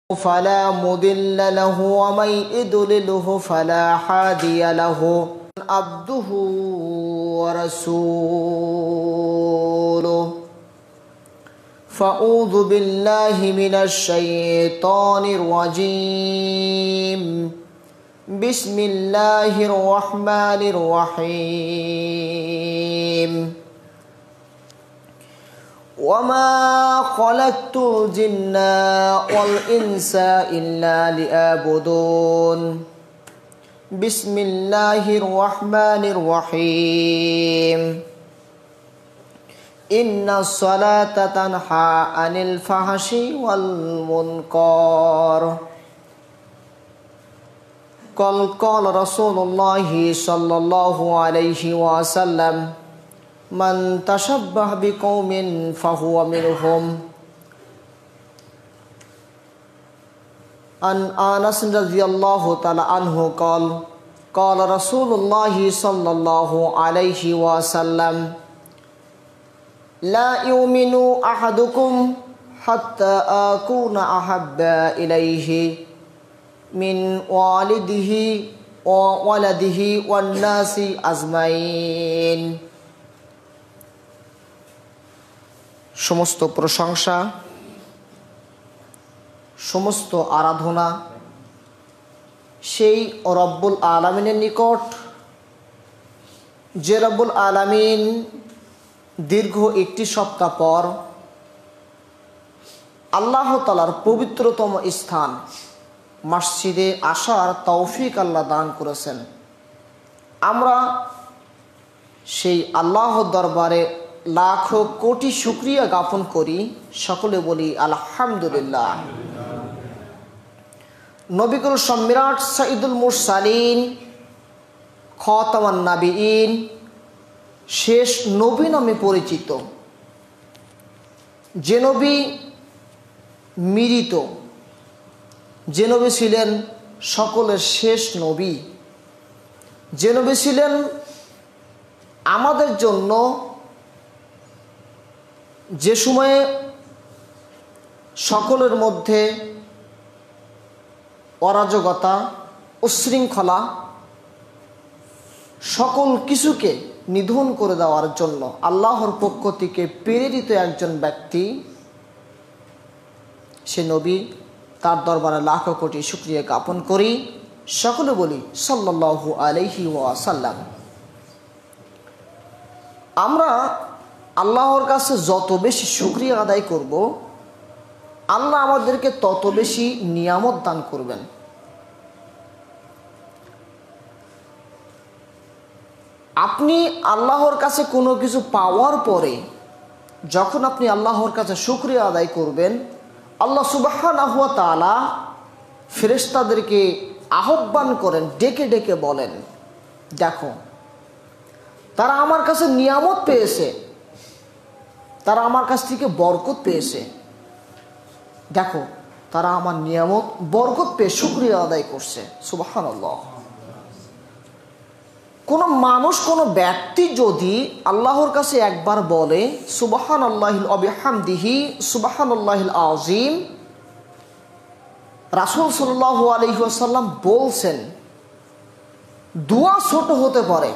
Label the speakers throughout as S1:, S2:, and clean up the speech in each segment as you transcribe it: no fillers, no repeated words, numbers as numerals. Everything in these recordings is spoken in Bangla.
S1: فلا مضل له ومن يضلله فلا هادي له عبده ورسوله فأعوذ بالله من الشيطان الرجيم بسم الله الرحمن الرحيم وما خلقت الجن والإنس إلا ليعبدون بسم الله الرحمن الرحيم إن الصلاة تنهى عن الفحشاء والمنكر قال رسول الله صلى الله عليه وسلم من تشبه بقوم فهو منهم عن أنس رضي الله تعالى عنه قال رسول الله صلى الله عليه وسلم لا يؤمن أحدكم حتى أكون أحب إليه من والده وولده والناس أجمعين সমস্ত প্রশংসা সমস্ত আরাধনা সেই রব্বুল আলামিনের নিকট যে রব্বুল আলামিন দীর্ঘ একটি সপ্তাহ পর আল্লাহ তাআলার পবিত্রতম স্থান মসজিদে আসার তৌফিক আল্লাহ দান করেছেন। আমরা সেই আল্লাহর দরবারে লাখো কোটি শুকরিয়া জ্ঞাপন করি, সকলে বলি আলহামদুলিল্লাহ। নবিকুল সম্রাট সাইদুল মুরসালিন খাতামান নাবিয়িন শেষ নবী নামে পরিচিত, যে নবী মৃত, যে নবী ছিলেন সকলের শেষ নবী, যে নবী ছিলেন আমাদের জন্য যে সময়ে সকলের মধ্যে অরাজকতা উচ্ছৃঙ্খলা সকল কিছুকে নিধন করে দেওয়ার জন্য আল্লাহর পক্ষ থেকে প্রেরিত একজন ব্যক্তি, সে নবী, তার দরবারে লাখো কোটি শুকরিয়া জ্ঞাপন করি, সকলে বলি সাল্লাল্লাহু আলাইহি ওয়াসাল্লাম। আমরা আল্লাহর কাছে যত বেশি শুকরিয়া আদায় করব, আল্লাহ আমাদেরকে তত বেশি নিয়ামত দান করবেন। আপনি আল্লাহর কাছে কোনো কিছু পাওয়ার পরে যখন আপনি আল্লাহর কাছে শুকরিয়া আদায় করবেন, আল্লাহ সুবহানাহু ওয়া তাআলা ফেরেশতাদেরকে আহ্বান করেন, ডেকে ডেকে বলেন, দেখো তারা আমার কাছে নিয়ামত পেয়েছে, তারা আমার কাছ থেকে বরকত পেয়েছে, দেখো তারা আমার নিয়ামত বরকত পেয়ে শুকরিয়া আদায় করছে। সুবহানাল্লাহ। কোনো মানুষ, কোনো ব্যক্তি যদি আল্লাহর কাছে একবার বলে সুবহানাল্লাহিল ওয়া বিহামদিহি সুবহানাল্লাহিল আযীম, রাসূল সাল্লাল্লাহু আলাইহি ওয়াসাল্লাম বলছেন দোয়া ছোট হতে পারে,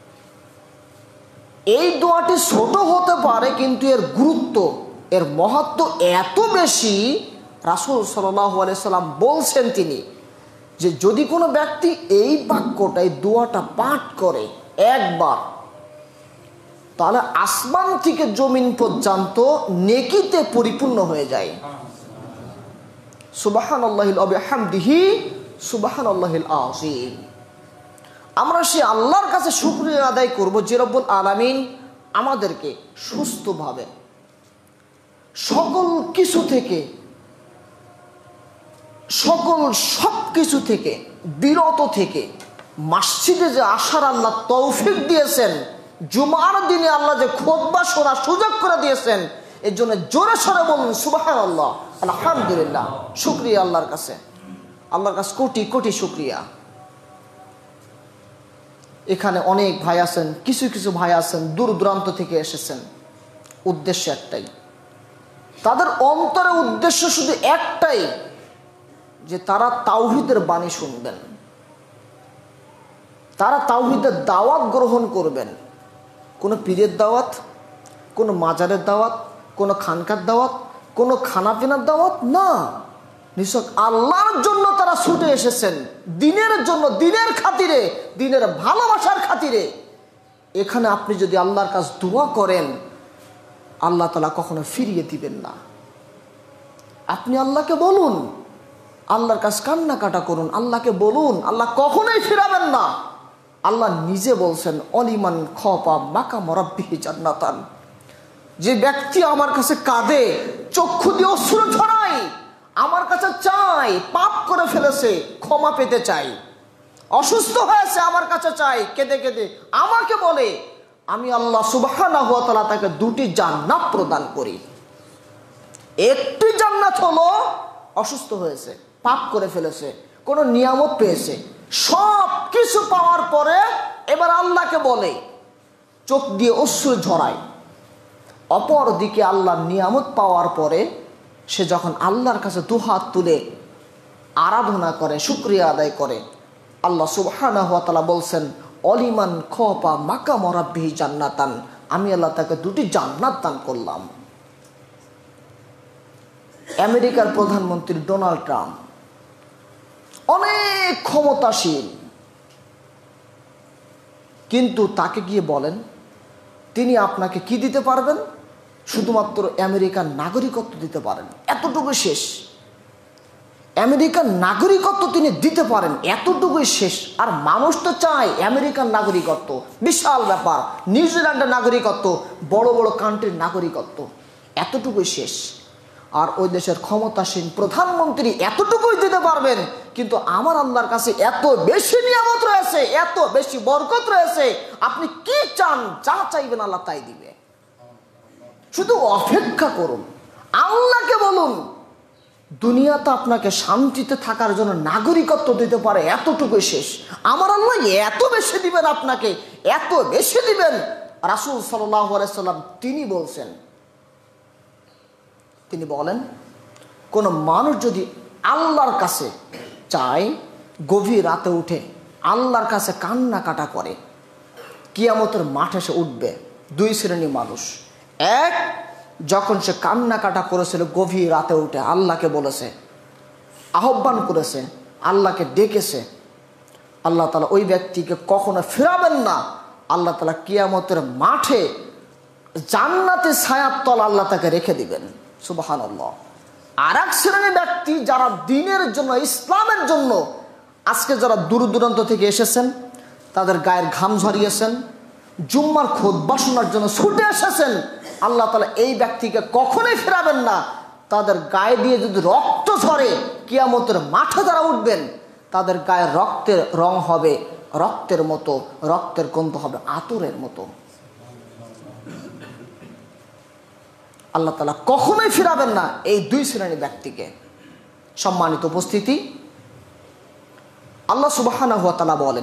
S1: এই দোয়াটি ছোট হতে পারে, কিন্তু এর গুরুত্ব, এর মহত্ব এত বেশি। রাসূল সাল্লাল্লাহু আলাইহি সাল্লাম বলছেন তিনি যে যদি কোনো ব্যক্তি এই বাক্যটাই দোয়াটা পাঠ করে একবার, তাহলে আসমান থেকে জমিন পর্যন্ত নেকিতে পরিপূর্ণ হয়ে যায়। সুবহানাল্লাহিল ওয়া বিহামদিহি সুবহানাল্লাহিল আযীম। আমরা সে আল্লাহর কাছে শুকরিয়া আদায় করব যে রব্বুল আলামিন আমাদেরকে সুস্থভাবে সকল কিছু থেকে, সকল সব কিছু থেকে বিরত থেকে মসজিদে যে আসার আল্লাহ তৌফিক দিয়েছেন, জুমার দিনে আল্লাহ যে খুতবা শোনার সুযোগ করে দিয়েছেন, এর জন্য জোরে সরে বলুন সুবহানাল্লাহ, আলহামদুলিল্লাহ। শুকরিয়া আল্লাহর কাছে, আল্লাহর কাছে কোটি কোটি শুকরিয়া। এখানে অনেক ভাই আছেন, কিছু কিছু ভাই আছেন দূর দূরান্ত থেকে এসেছেন, উদ্দেশ্য একটাই, তাদের অন্তরে উদ্দেশ্য শুধু একটাই, যে তারা তাওহীদের বাণী শুনবেন, তারা তাওহীদের দাওয়াত গ্রহণ করবেন। কোনো পীরের দাওয়াত, কোনো মাজারের দাওয়াত, কোনো খানকার দাওয়াত, কোনো খানাপিনার দাওয়াত না, নিছক আল্লাহর জন্য তারা ছুটে এসেছেন, দিনের জন্য, দিনের খাতিরে, দিনের ভালোবাসার খাতিরে। এখানে আপনি যদি আল্লাহর কাছে দোয়া করেন, আল্লাহ তাআলা কখনো ফিরিয়ে দিবেন না। আপনি আল্লাহকে বলুন, আল্লাহর কাছে কান্নাকাটা করুন, আল্লাহকে বলুন, আল্লাহ কখনোই ফিরাবেন না। আল্লাহ নিজে বলছেন, অলিমান খফা মাকাম রাব্বিহি জান্নাতান, যে ব্যক্তি আমার কাছে কাঁদে, চক্ষু দিয়ে অশ্রু ঝরায়, আমার কাছে চাই, পাপ করে ফেলেছে, ক্ষমা পেতে চাই, অসুস্থ হয়েছে, আমার কাছে চাই, কেঁদে কেঁদে আমাকে বলে, আমি আল্লাহ সুবহানাহু ওয়া তাআলা তাকে দুটি জান্নাত প্রদান করি। একটি জান্নাত হলো অসুস্থ হয়েছে, পাপ করে ফেলেছে, কোনো নিয়ামত পেয়েছে, সব কিছু পাওয়ার পরে এবার আল্লাহকে বলে, চোখ দিয়ে অশ্রু ঝরায়। অপর দিকে আল্লাহ নিয়ামত পাওয়ার পরে সে যখন আল্লাহর কাছে দুহাত তুলে আরাধনা করে, শুকরিয়া আদায় করে, আল্লাহ সুবহানাহু ওয়া তাআলা বলছেন, অলিমান খফা মাকাম রাব্বিহি জান্নাতান, আমি আল্লাহ তাকে দুটি জান্নাত দান করলাম। আমেরিকার প্রধানমন্ত্রী ডোনাল্ড ট্রাম্প অনেক ক্ষমতাশীল, কিন্তু তাকে গিয়ে বলেন, তিনি আপনাকে কি দিতে পারবেন? শুধুমাত্র আমেরিকার নাগরিকত্ব দিতে পারেন, এতটুকু শেষ। আমেরিকার নাগরিকত্ব তিনি দিতে পারেন, এতটুকুই শেষ। আর মানুষ তো চায় আমেরিকার নাগরিকত্ব, বিশাল ব্যাপার। নিউজিল্যান্ডের নাগরিকত্ব, বড় বড় কান্ট্রির নাগরিকত্ব, এতটুকুই শেষ। আর ওই দেশের ক্ষমতাসীন প্রধানমন্ত্রী এতটুকুই দিতে পারবেন, কিন্তু আমার আল্লাহর কাছে এত বেশি নিয়ামত রয়েছে, এত বেশি বরকত রয়েছে, আপনি কি চান, যা চাইবেন আল্লাহ তাই দিবে। শুধু অপেক্ষা করুন, আল্লাহকে বলুন, দুনিয়াতে আপনাকে শান্তিতে থাকার জন্য নাগরিকত্ব দিতে পারে, এতটুকুই শেষ। আমার আল্লাহ এত বেশি দিবেন, আপনাকে এত বেশি দিবেন। রাসূল সাল্লাল্লাহু আলাইহি সাল্লাম তিনি বলছেন, তিনি বলেন, কোন মানুষ যদি আল্লাহর কাছে চায়, গভীর রাতে উঠে আল্লাহর কাছে কান্নাকাটা করে, কিয়ামতের মাঠে সে উঠবে। দুই শ্রেণীর মানুষ। এক, যখন সে কান্নাকাটা করেছিল গভীর রাতে উঠে, আল্লাহকে বলেছে, আহ্বান করেছে, আল্লাহকে ডেকেছে, আল্লাহ তাআলা ওই ব্যক্তিকে কখনো ফেরাবেন না। আল্লাহ তাআলা কিয়ামতের মাঠে জান্নাতে ছায়ার তল আল্লাহ তাকে রেখে দিবেন। সুবহানাল্লাহ। আর এক শ্রেণীর ব্যক্তি, যারা দ্বীনের জন্য, ইসলামের জন্য আজকে যারা দূর দূরান্ত থেকে এসেছেন, তাদের গায়ের ঘাম ঝরিয়েছেন, জুম্মার খুতবা শোনার জন্য ছুটে এসেছেন, আল্লাহ তাআলা এই ব্যক্তিকে কখনোই ফেরাবেন না। তাদের গায়ে দিয়ে যদি রক্ত ঝরে, কিয়ামতের মাঠে যারা উঠবেন, তাদের গায়ের রক্তের রং হবে রক্তের মতো, রক্তের গন্ধ হবে আতরের মতো। আল্লাহ তাআলা কখনোই ফিরাবেন না এই দুই শ্রেণীর ব্যক্তিকে। সম্মানিত উপস্থিতি, আল্লাহ সুবহানাহু ওয়া তাআলা বলেন,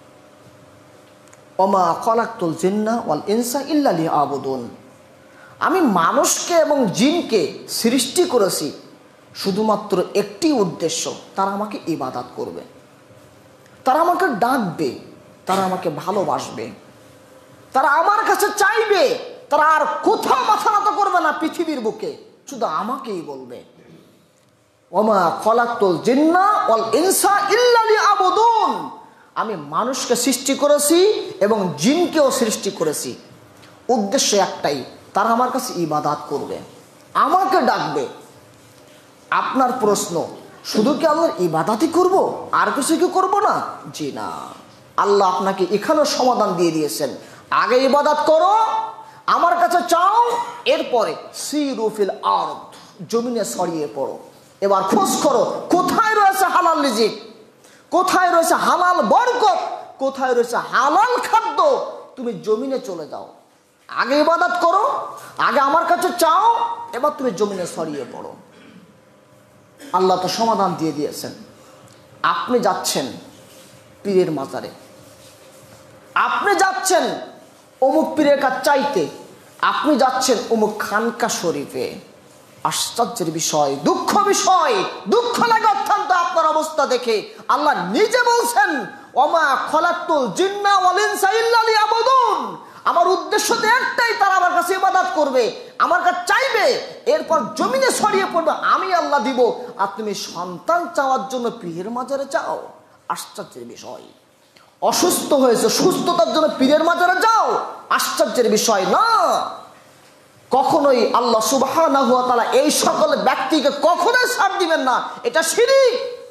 S1: ওমা খালাকতুল জিন্না ওয়াল ইনসা ইল্লা লিয়াবুদুন, আমি মানুষকে এবং জিনকে সৃষ্টি করেছি শুধুমাত্র একটি উদ্দেশ্য, তারা আমাকে ইবাদত করবে, তারা আমাকে ডাকবে, তারা আমাকে ভালোবাসবে, তারা আমার কাছে চাইবে, তারা আর কোথাও মাথা নত করবে না পৃথিবীর বুকে, শুধু আমাকেই বলবে। ওমা খালাকতুল জিন্না ওয়াল ইনসা ইল্লা লিয়াবুদুন, আমি মানুষকে সৃষ্টি করেছি এবং জিনকেও সৃষ্টি করেছি, উদ্দেশ্য একটাই, তারা আমার কাছে ইবাদত করবে, আমাকে ডাকবে। আপনার প্রশ্ন, শুধু কি আল্লাহর ইবাদতই করব, আর কিছু কি করব না? জি না, আল্লাহ আপনাকে এখানেও সমাধান দিয়ে দিয়েছেন। আগে ইবাদত করো, আমার কাছে চাও, এরপরে সিরু ফিল আরদ, জমিনে ছড়িয়ে পড়ো। এবার খোঁজ করো, কোথায় রয়েছে হালাল রিজিক, কোথায় রয়েছে হালাল বরকত, কোথায় রয়েছে হালাল খাদ্য। তুমি জমিনে চলে যাও, আগে ইবাদত করো, আগে আমার কাছে চাও, এবার তুমি জমিনে ছড়িয়ে পড়ো। আল্লাহ তো সমাধান দিয়ে দিয়েছেন। আপনি যাচ্ছেন পীরের মাজারে, আপনি যাচ্ছেন অমুক পীরের কাছে চাইতে, আপনি যাচ্ছেন অমুক খানকা শরীফে। আশ্চর্যের বিষয়, দুঃখ বিষয়, দুঃখ লাগে অত্যন্ত। আপনি আপনার অবস্থা দেখে আল্লাহ নিজে বলছেন, ওমা খলাকতুল জিন্না ওয়াল ইনসা ইল্লা লিয়াবুদুন, আমার উদ্দেশ্য তো একটাই, তারা আমার কাছে ইবাদত করবে, আমার কাছে চাইবে, এরপর জমিনে ছড়িয়ে পড়বে, আমি আল্লাহ দিব। আর তুমি সন্তান চাওয়ার জন্য পীরের মাজারে যাও, আশ্চর্যের বিষয়। অসুস্থ হয়েছে, সুস্থতার জন্য পীরের মাজারে যাও, আশ্চর্যের বিষয় না। কখনোই আল্লাহ সুবহানাহু ওয়া তাআলা এই সকল ব্যক্তিকে কখনোই ছাড় দিবেন না, এটা শিরক।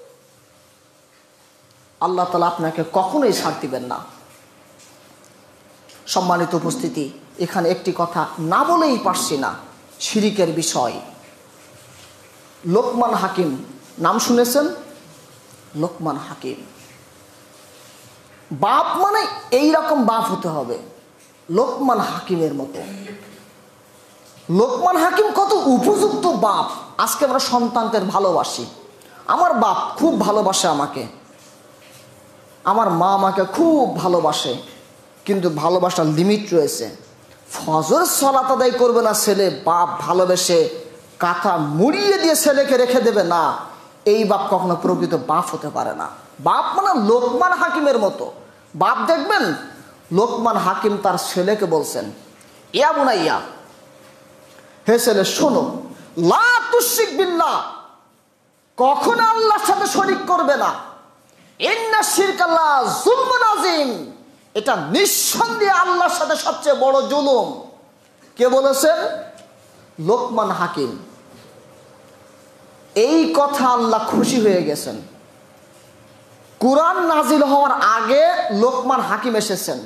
S1: আল্লাহ তাআলা আপনাকে কখনোই ছাড় দিবেন না। সম্মানিত উপস্থিতি, এখানে একটি কথা না বলেই পারছি না, শিরকের বিষয়। লোকমান হাকিম নাম শুনেছেন? লোকমান হাকিম, বাপ মানে এই রকম বাপ হতে হবে, লোকমান হাকিমের মতো। লোকমান হাকিম কত উপযুক্ত বাপ। আজকে আমরা সন্তানদের ভালোবাসি, আমার বাপ খুব ভালোবাসে আমাকে, আমার মা আমাকে খুব ভালোবাসে, কিন্তু ভালোবাসার লিমিট রয়েছে। ফজর সালাত আদায় করবে না ছেলে, বাপ ভালোবেসে কাঁথা মুড়িয়ে দিয়ে ছেলেকে রেখে দেবে না, এই বাপ কখনো প্রকৃত বাপ হতে পারে না। বাপ মানে লোকমান হাকিমের মতো বাপ। দেখবেন লোকমান হাকিম তার ছেলেকে বলছেন, ইয়া বুনাইয়া, হে ছেলে শোনো, লা তুশরিক বিল্লাহ, কখনো আল্লাহর সাথে শরীক করবে না, ইন্না শিরকা লা যুলমুন আযীম, এটা নিঃসন্দেহে আল্লাহর সাথে সবচেয়ে বড় জুলুম। কে বলেছেন? লোকমান হাকিম। এই কথা আল্লাহ খুশি হয়ে গেছেন। কুরআন নাজিল হওয়ার আগে লোকমান হাকিম এসেছেন।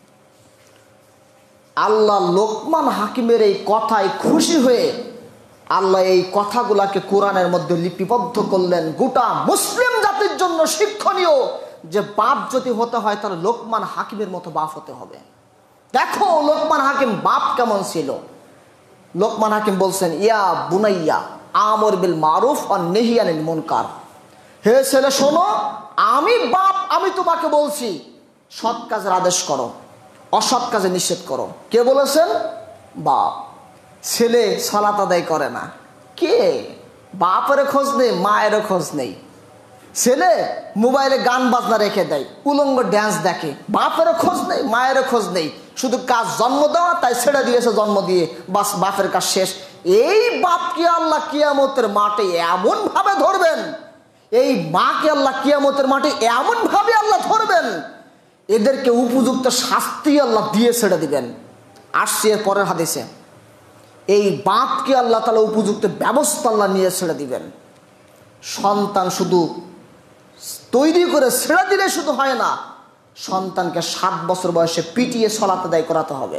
S1: আল্লাহ লোকমান হাকিমের এই কথায় খুশি হয়ে আল্লাহ এই কথাগুলাকে কোরআনের মধ্যে লিপিবদ্ধ করলেন, গোটা মুসলিম জাতির জন্য শিক্ষণীয়, যে বাপ যদি হতে হয় তাহলে লোকমান হাকিমের মতো বাপ হতে হবে। দেখো লোকমান হাকিম বাপ কেমন ছিল। লোকমান হাকিম বলছেন, ইয়া বুনাইয়া আমর বিল মারুফ আর নেহি আনিল মুনকার, হে ছেলে শোনো, আমি বাপ, আমি তোমাকে বলছি সৎ কাজের আদেশ করো, অসৎ কাজে নিষেধ করো। কে বলেছেন? বাপ। ছেলে সালাত আদায় করে না, কে? বাপের খোঁজ নেই, মায়ের খোঁজ নেই। ছেলে মোবাইলে গান বাজনা রেখে দেয়, উলঙ্গ ড্যান্স দেখে, বাপের খোঁজ নেই, মায়ের খোঁজ নেই, শুধু কাজ জন্ম দেওয়া, তাই ছেড়ে দিয়েছে জন্ম দিয়ে, বাস বাপের কাজ শেষ। এই বাপকে আল্লাহ কিয়ামতের মাঠে এমন ভাবে ধরবেন, এই মাকে আল্লাহ কিয়ামতের মাঠে এমন ভাবে আল্লাহ ধরবেন, এদেরকে উপযুক্ত শাস্তি আল্লাহ দিয়ে ছেড়ে দিবেন। আসছে এর পরের হাদিসে, এই বাপকে আল্লাহ তাআলা উপযুক্ত ব্যবস্থা আল্লাহ নিয়ে ছেড়ে দিবেন। সন্তান শুধু তৈরি করে ছেড়ে দিলে শুধু হয় না, সন্তানকে 7 বছর বয়সে পিটিয়ে সালাত আদায় করাতে হবে।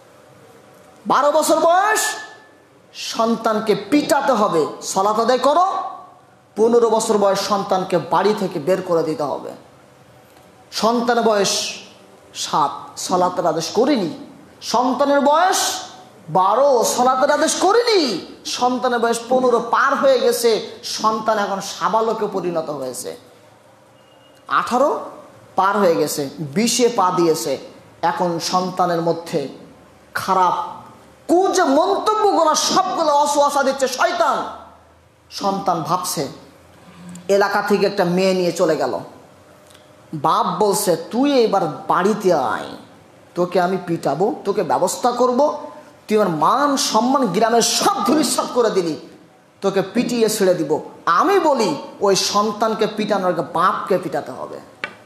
S1: 12 বছর বয়স সন্তানকে পিটাতে হবে, সালাত আদায় করো। 15 বছর বয়স সন্তানকে বাড়ি থেকে বের করে দিতে হবে। সন্তানের বয়স 7, সালাতের আদেশ করিনি। সন্তানের বয়স 12, সালাতের আদেশ করিনি। সন্তানের বয়স 15 পার হয়ে গেছে, সন্তান এখন সাবালকে পরিণত হয়েছে। 18 পার হয়ে গেছে, 20-এ পা দিয়েছে। এখন সন্তানের মধ্যে খারাপ যে মন্তব্যগুলো সবগুলো অসওয়াসা দিচ্ছে শয়তান। সন্তান ভাবছে এলাকা থেকে একটা মেয়ে নিয়ে চলে গেল, বাপ বলছে তুই এবার বাড়িতে আয়, তোকে আমি পিটাবো, তোকে ব্যবস্থা করব, তুই আমার মান সম্মান গ্রামের সব ধূলিসাৎ করে দিলি, তোকে পিটিয়ে ছেড়ে দিব। আমি বলি ওই সন্তানকে পিটানোর আগে বাপকে পিটাতে হবে।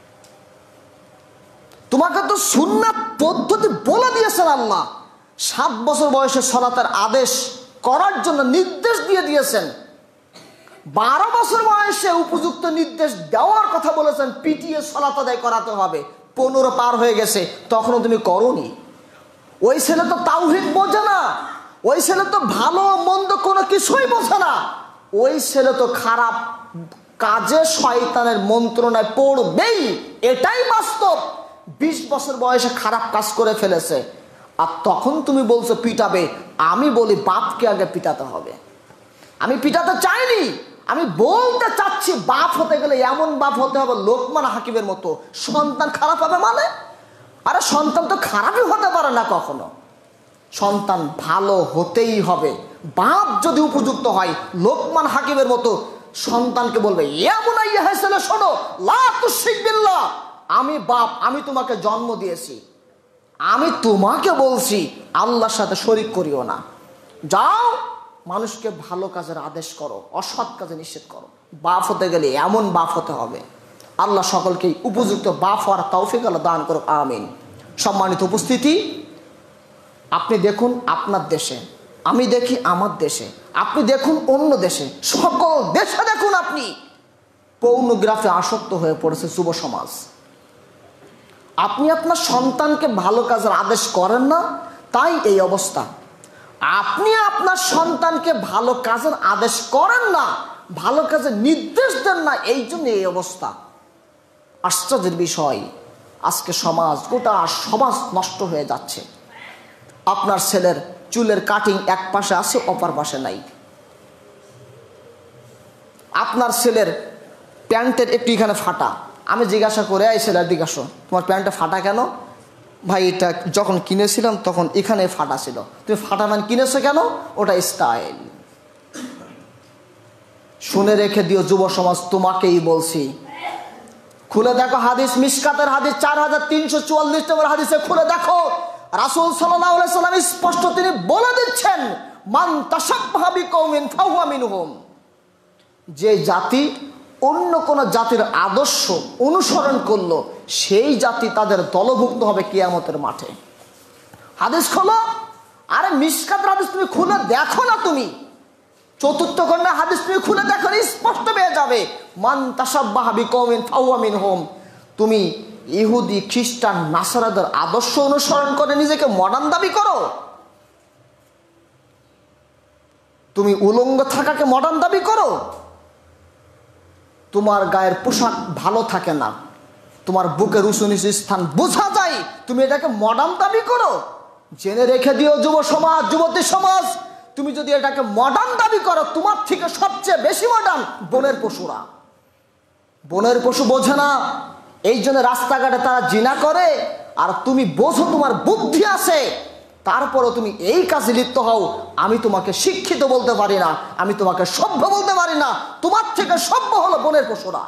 S1: তোমাকে তো সুন্নাত পদ্ধতি বলে দিয়েছেন আল্লাহ, 7 বছর বয়সে সালাতের আদেশ করার জন্য নির্দেশ দিয়ে দিয়েছেন। 12 বছর বয়সে উপযুক্ত নির্দেশ দেওয়ার কথা বলেছেন, পিটিয়ে সালাত আদায় করাতে হবে। 15 পার হয়ে গেছে, তখনও তুমি করোনি। ওই ছেলে তো তাওহীদ বোঝে না, ওই ছেলে তো ভালো মন্দ কোনো কিছুই বোঝে না, ওই ছেলে তো খারাপ কাজে শয়তানের মন্ত্রণায় পড়বেই, এটাই বাস্তব। 20 বছর বয়সে খারাপ কাজ করে ফেলেছে, আর তখন তুমি বলছো পিটাবে। আমি বলি বাপকে আগে পিটাতে হবে। আমি পিটাতে চাইনি, আমি বলতে চাচ্ছি বাপ হতে গেলে এমন বাপ হতে হবে লোকমান হাকিমের মতো। সন্তান খারাপ হবে মানে? আরে সন্তান তো খারাপই হতে পারে না কখনো, সন্তান ভালো হতেই হবে। বাপ যদি উপযুক্ত হয় লোকমান হাকিমের মতো, সন্তানকে বলবে, ইয়া বুনাইয়া, হে ছেলে শোনো, লা তুশরিক বিল্লাহ, আমি বাপ, আমি তোমাকে জন্ম দিয়েছি, আমি তোমাকে বলছি আল্লাহর সাথে শরীক করিও না। যাও মানুষকে ভালো কাজের আদেশ করো, অসৎ কাজে নিষেধ করো। বাপ হতে গেলে এমন বাপ হতে হবে। আল্লাহ সকলকেই উপযুক্ত বাপ হওয়ার তৌফিক আল্লাহ দান করুক, আমিন। সম্মানিত উপস্থিতি, আপনি দেখুন আপনার দেশে, আমি দেখি আমার দেশে, আপনি দেখুন অন্য দেশে, সকল দেশে দেখুন আপনি পর্নোগ্রাফি আসক্ত হয়ে পড়েছে যুব সমাজ। আপনি আপনার সন্তানকে ভালো কাজের আদেশ করেন না, তাই এই অবস্থা। আপনি আপনার সন্তানকে ভালো কাজের আদেশ করেন না, ভালো কাজের নির্দেশ দেন না, এই জন্য এই অবস্থা। আশ্চর্যের বিষয়, আজকে সমাজ, গোটা সমাজ নষ্ট হয়ে যাচ্ছে। আপনার ছেলের চুলের কাটিং এক পাশে আছে, অপর পাশে নাই। আপনার ছেলের প্যান্টের একটু এখানে ফাটা, আমি জিজ্ঞাসা করে, এই ছেলের দিকে আসো, তোমার প্যান্টটা ফাটা কেন? ভাই এটা যখন কিনেছিলাম তখন এখানে ফাটা ছিল। তুমি ফাটা প্যান্ট কিনেছো কেন? ওটা স্টাইল। শুনে রেখে দিও যুব সমাজ, তোমাকেই বলছি। খুলে দেখো হাদিস, মিশকাতের হাদিস 4344 নম্বর হাদিসে খুলে দেখো, রাসূল সাল্লাল্লাহু আলাইহি সাল্লাম স্পষ্ট তিনি বলে দিচ্ছেন, মান তাশাব্বাহা বিকওমিন ফাহুয়া মিনহুম। যে জাতি অন্য কোন জাতির আদর্শ অনুসরণ করলো, সেই জাতি তাদের দলভুক্ত হবে কিয়ামতের মাঠে। হাদিস খোলো, আরে মিশকাতের হাদিস তুমি খুলে দেখো না, তুমি চতুর্থ খণ্ডের হাদিস তুমি খুলে দেখো, স্পষ্ট পেয়ে যাবে, মান তাশাব্বাহা বিকওমিন ফাহুয়া মিনহুম। তুমি ইহুদি, খ্রিস্টান, নাসারাদের আদর্শ অনুসরণ করে নিজেকে মডার্ন দাবি করো, তুমি উলঙ্গ থাকাকে মডার্ন দাবি করো, তোমার গায়ের পোশাক ভালো থাকে না, তোমার বুকের উঁচু নিচু স্থান বোঝা যায়, তুমি এটাকে মডার্ন দাবি করো। জেনে রেখে দিও যুব সমাজ, যুবতী সমাজ, তুমি যদি এটাকে মডার্ন দাবি করো, তোমার থেকে সবচেয়ে বেশি মডার্ন বনের পশুরা। বনের পশু বোঝে না, এই জন্য রাস্তাঘাটে তারা জিনা করে। আর তুমি বোঝো, তোমার বুদ্ধি আছে, তারপরও তুমি এই কাজে লিপ্ত হও। আমি তোমাকে শিক্ষিত বলতে পারি না, আমি তোমাকে সভ্য বলতে পারি না, তোমার থেকে সভ্য হলো বনের পশুরা।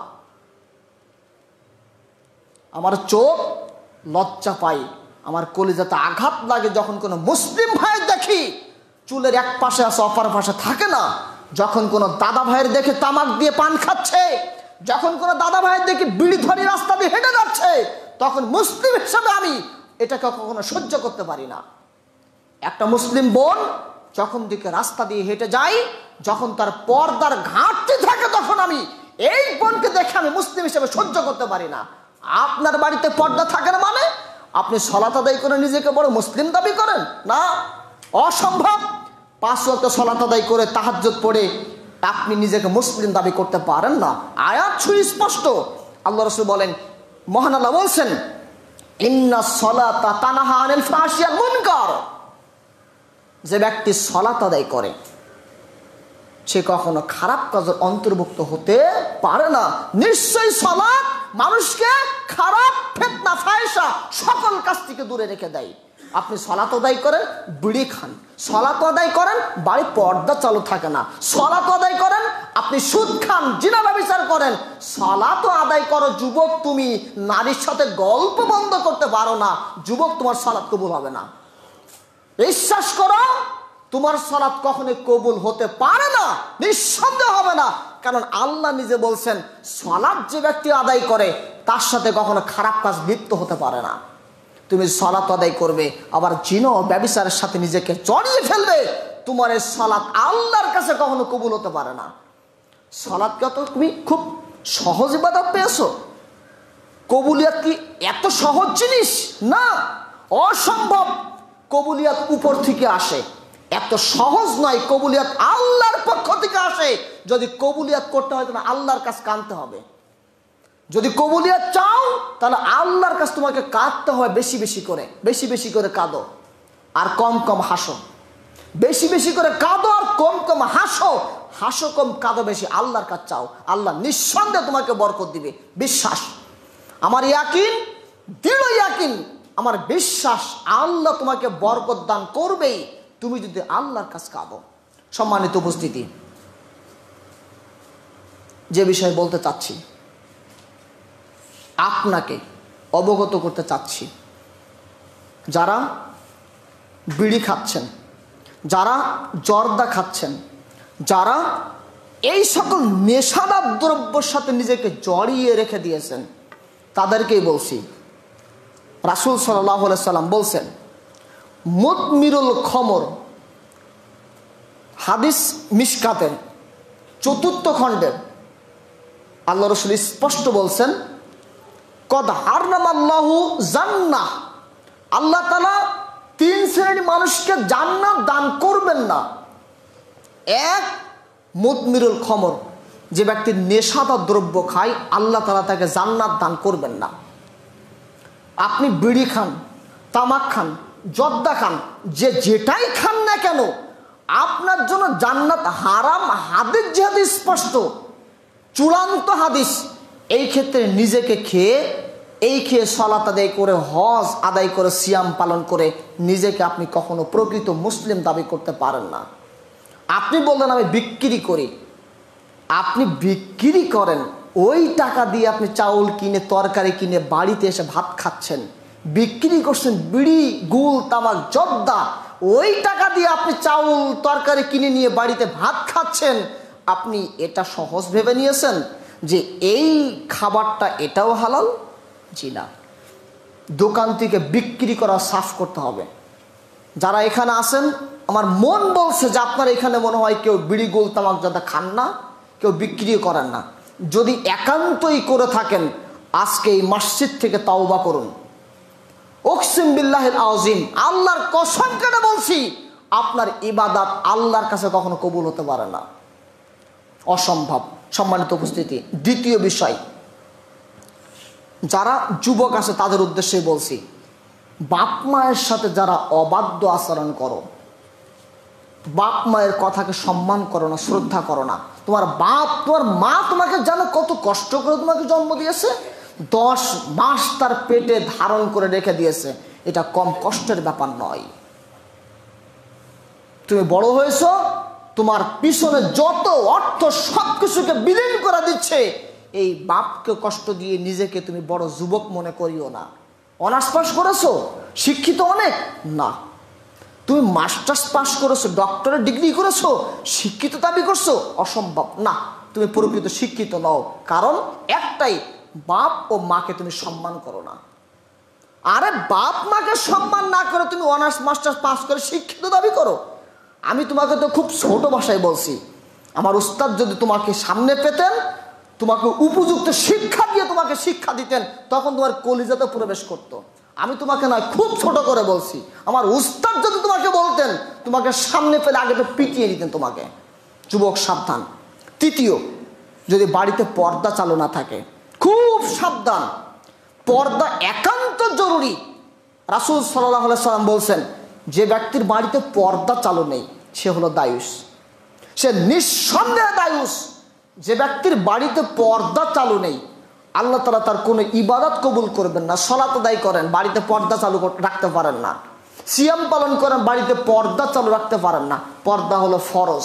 S1: আমার চোখ লজ্জা পাই, আমার কলিজাতে আঘাত লাগে যখন কোনো মুসলিম ভাই দেখি চুলের এক পাশে আছে, অপর পাশে থাকে না। যখন কোনো দাদা ভাইয়ের দেখে তামাক দিয়ে পান খাচ্ছে, যখন কোনো দাদা ভাইয়ের দেখে বিড়ি ধরে রাস্তা দিয়ে হেঁটে যাচ্ছে, তখন মুসলিম হিসেবে আমি এটাকে কখনো সহ্য করতে পারি না। একটা মুসলিম বোন যখন দিকে রাস্তা দিয়ে হেঁটে যায়, যখন তার পর্দার ঘাটতি থাকে, তখন আমি এই বোনকে দেখে আমি মুসলিম হিসেবে সহ্য করতে পারি না। আপনার বাড়িতে পর্দা থাকে না মানে আপনি সালাত আদায় করে নিজেকে বড় মুসলিম দাবি করেন? না, অসম্ভব। 5 ওয়াক্ত সালাত আদায় করে তাহাজ্জুদ পড়ে আপনি নিজেকে মুসলিম দাবি করতে পারেন না। আয়াত সুস্পষ্ট। আল্লাহ রাসূল বলেন, মহান আল্লাহ বলছেন, ইন্নাস সালাতা তানহা আনিল ফাহশিয়া ওয়াল মুনকার। যে ব্যক্তি সালাত আদায় করে সে কখনো খারাপ কাজের অন্তর্ভুক্ত হতে পারে না। নিশ্চয়ই সালাত মানুষকে খারাপ, ফিতনা, ফাহিশা সকল কাজ থেকে দূরে রেখে দেয়। আপনি সালাত আদায় করেন, বিড়ি খান, সালাত আদায় করেন, বাড়ি পর্দা চালু থাকে না, সালাত আদায় করেন, আপনি সুদ খান, জিনা ব্যভিচার করেন, সালাত আদায় করো। যুবক, তুমি নারীর সাথে গল্প বন্ধ করতে পারো না, যুবক, তোমার সালাত কবুল হবে না। বিশ্বাস করো, তোমার সালাত কখনোই কবুল হতে পারে না, নিঃসন্দেহ হবে না। কারণ আল্লাহ নিজে বলছেন, সালাত যে ব্যক্তি আদায় করে তার সাথে কখনো খারাপ কাজ লিপ্ত হতে পারে না। তুমি সালাত আদায় করবে, আবার জিনা ও ব্যভিচারের সাথে নিজেকে জড়িয়ে ফেলবে, তোমার এই সালাত আল্লাহর কাছে কখনো কবুল হতে পারে না। সালাতকে তো তুমি খুব সহজ ইবাদত পেয়েছো। কবুলিয়াত কি এত সহজ জিনিস? না, অসম্ভব। কবুলিয়াত উপর থেকে আসে, এত সহজ নয়। কবুলিয়াত আল্লাহর পক্ষ থেকে আসে। যদি কবুলিয়াত করতে হয় তোমার আল্লাহর কাছে কাঁদতে হবে। যদি কবুলিয়াত চাও তাহলে আল্লাহর কাছে তোমাকে কাঁদতে হয়, বেশি বেশি করে, বেশি বেশি করে কাঁদো আর কম কম হাসো। বেশি বেশি করে কাঁদো আর কম কম হাসো, হাসো কম, কাঁদো বেশি। আল্লাহর কাছে চাও, আল্লাহ নিঃসন্দেহে তোমাকে বরকত দিবে। বিশ্বাস আমার, ইয়াকিন, দৃঢ় ইয়াকিন, আমার বিশ্বাস, আল্লাহ তোমাকে বরকত দান করবেই তুমি যদি আল্লাহর কাছে কাঁদো। সম্মানিত উপস্থিতি, যে বিষয়ে বলতে চাচ্ছি, আপনাকে অবগত করতে চাচ্ছি, যারা বিড়ি খাচ্ছেন, যারা জর্দা খাচ্ছেন, যারা এই সকল নেশাদার দ্রব্যের সাথে নিজেকে জড়িয়ে রেখে দিয়েছেন, তাদেরকেই বলছি। রাসূল সাল্লাল্লাহু আলাইহি সাল্লাম বলছেন, মুদমিরুল খমর, হাদিস মিশকাতের 4th খণ্ডের আল্লাহ রাসূল স্পষ্ট বলছেন, কদ হারামাল্লাহু জান্নাহ, আল্লাহ তাআলা 3 শ্রেণীর মানুষকে জান্নাত দান করবেন না। এক, মুদমিরুল খমর, যে ব্যক্তি নেশাদার দ্রব্য খায়, আল্লাহ তাআলা তাকে জান্নাত দান করবেন না। আপনি বিড়ি খান, তামাক খান, জর্দা খান, যে যেটাই খান না কেন, আপনার জন্য জান্নাত হারাম। হাদিস যেহেতু স্পষ্ট, চূড়ান্ত হাদিস, এই ক্ষেত্রে নিজেকে খেয়ে সালাত আদায় করে, হজ আদায় করে, সিয়াম পালন করে নিজেকে আপনি কখনো প্রকৃত মুসলিম দাবি করতে পারেন না। আপনি বললেন আমি বিক্রি করি, আপনি বিক্রি করেন, ওই টাকা দিয়ে আপনি চাউল কিনে, তরকারি কিনে বাড়িতে এসে ভাত খাচ্ছেন, বিক্রি করছেন বিড়ি, গুল, তামাক, জর্দা, ওই টাকা দিয়ে আপনি চাউল তরকারি কিনে নিয়ে বাড়িতে ভাত খাচ্ছেন। আপনি এটা সহজ ভেবে নিয়েছেন যে এই খাবারটা এটাও হালাল? জি না, দোকান থেকে বিক্রি করা সাফ করতে হবে। যারা এখানে আছেন, আমার মন বলছে যে আপনারা এখানে মনে হয় কেউ বিড়ি, গুল, তামাক, জর্দা খান না, কেউ বিক্রিও করেন না। যদি একান্তই করে থাকেন, আজকে এই মসজিদ থেকে তাওবা করুন। উকসিম বিল্লাহিল আযীম, আল্লাহর কসম কেটে বলছি, আপনার ইবাদত আল্লাহর কাছে কখনো কবুল হতে পারে না, অসম্ভব। সম্মানিত উপস্থিতি, দ্বিতীয় বিষয়, যারা যুবক আছে তাদের উদ্দেশ্যে বলছি, বাপ মায়ের সাথে যারা অবাধ্য আচরণ করো, বাপ মায়ের কথাকে সম্মান করো না, শ্রদ্ধা করো না। তোমার মা তোমাকে জানো কত কষ্ট করে তোমাকে জন্ম দিয়েছে, 10 মাস তার পেটে ধারণ করে রেখে দিয়েছে, এটা কম কষ্টের ব্যাপার নয়। তুমি বড় হয়েছো, তোমার পিছনে যত অর্থ সবকিছুকে বিলীন করে দিচ্ছে, এই বাপকে কষ্ট দিয়ে নিজেকে তুমি বড় যুবক মনে করিও না। অনার্স পাস করেছো, শিক্ষিত অনেক না, তুমি মাস্টার্স পাস করেছো, ডক্টরের ডিগ্রি করেছো, শিক্ষিত দাবি করছো, অসম্ভব না, তুমি প্রকৃত শিক্ষিত নও। কারণ একটাই, বাপ ও মাকে তুমি সম্মান করো না। আরে বাপ মাকে সম্মান না করে তুমি অনার্স মাস্টার্স পাস করে শিক্ষিত দাবি করো? আমি তোমাকে তো খুব ছোট ভাষায় বলছি, আমার উস্তাদ যদি তোমাকে সামনে পেতেন, তোমাকে উপযুক্ত শিক্ষা দিয়ে তোমাকে শিক্ষা দিতেন, তখন তোমার কলিজাতে প্রবেশ করতো। আমি তোমাকে নয়, খুব ছোট করে বলছি, আমার উস্তাদ যদি তোমাকে বলতেন, তোমাকে সামনে পেলে আগে তো পিটিয়ে দিতেন তোমাকে। যুবক সাবধান। তৃতীয়, যদি বাড়িতে পর্দা চালু না থাকে, খুব সাবধান, পর্দা একান্ত জরুরি। রাসূল সাল্লাল্লাহু আলাইহি সাল্লাম বলছেন, যে ব্যক্তির বাড়িতে পর্দা চালু নেই সে হলো দায়ুস, সে নিঃসন্দেহে দায়ুস। যে ব্যক্তির বাড়িতে পর্দা চালু নেই, আল্লাহ তাআলা তার কোনো ইবাদত কবুল করবেন না। সালাত আদায় করেন, বাড়িতে পর্দা চালু রাখতে পারেন না, সিয়াম পালন করেন, বাড়িতে পর্দা চালু রাখতে পারেন না। পর্দা হলো ফরজ।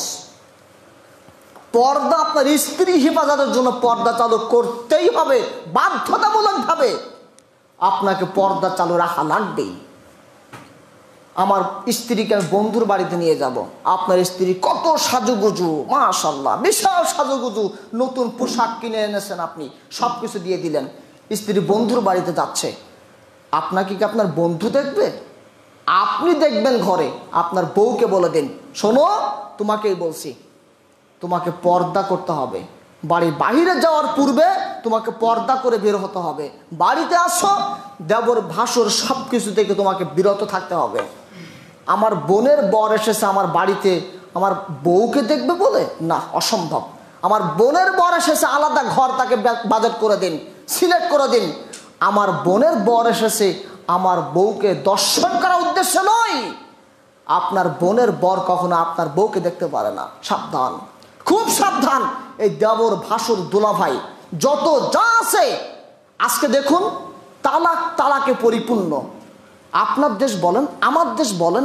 S1: পর্দা আপনার স্ত্রী হেফাজতের জন্য পর্দা চালু করতেই হবে, বাধ্যতামূলকভাবে আপনাকে পর্দা চালু রাখা লাগবেই। আমার স্ত্রীকে আমি বন্ধুর বাড়িতে নিয়ে যাব, আপনার স্ত্রী কত সাজুগুজু, মাশাআল্লাহ, বিশাল সাজুগুজু, নতুন পোশাক কিনে এনেছেন, আপনি সব কিছু দিয়ে দিলেন, স্ত্রী বন্ধুর বাড়িতে যাচ্ছে, আপনাকে কি আপনার বন্ধু দেখবে? আপনি দেখবেন ঘরে। আপনার বউকে বলে দিন, শোনো, তোমাকেই বলছি, তোমাকে পর্দা করতে হবে, বাড়ির বাহিরে যাওয়ার পূর্বে তোমাকে পর্দা করে বের হতে হবে। বাড়িতে আসো, দেবর ভাসুর সব কিছু থেকে তোমাকে বিরত থাকতে হবে। আমার বোনের বর এসেছে আমার বাড়িতে, আমার বউকে দেখবে বলে? না, অসম্ভব। আমার বোনের বর এসেছে, আলাদা ঘর তাকে বাজেট করে দিন, সিলেক্ট করে দিন। আমার বোনের বর এসেছে আমার বউকে দর্শন করার উদ্দেশ্য নয়। আপনার বোনের বর কখনো আপনার বউকে দেখতে পারে না। সাবধান, খুব সাবধান। এই দেবর ভাসুর দুলাভাই যত যা আছে, আজকে দেখুন তালাকে পরিপূর্ণ। আপনার দেশ বলেন, আমার দেশ বলেন,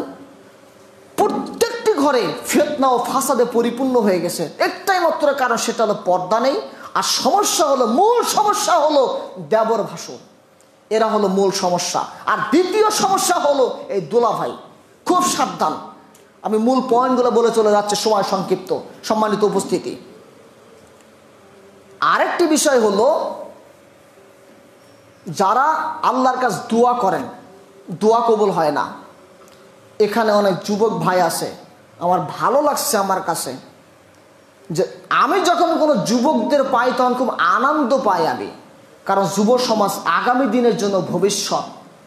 S1: প্রত্যেকটি ঘরে ফিতনা ও ফাসাদে পরিপূর্ণ হয়ে গেছে। একটাই মাত্র কারণ, সেটা হলো পর্দা নেই। আর সমস্যা হলো, মূল সমস্যা হলো দেবর ভাসুর, এরা হলো মূল সমস্যা। আর দ্বিতীয় সমস্যা হলো এই দুলাভাই। খুব সাবধান, আমি মূল পয়েন্টগুলো বলে চলে যাচ্ছে, সময় সংক্ষিপ্ত। সম্মানিত উপস্থিতি, আরেকটি বিষয় হলো যারা আল্লাহর কাছে দোয়া করেন, দোয়া কবুল হয় না। এখানে অনেক যুবক ভাই আছে, আমার ভালো লাগছে আমার কাছে যে আমি যখন কোনো যুবকদের পাই তখন খুব আনন্দ পাই আমি, কারণ যুব সমাজ আগামী দিনের জন্য ভবিষ্যৎ।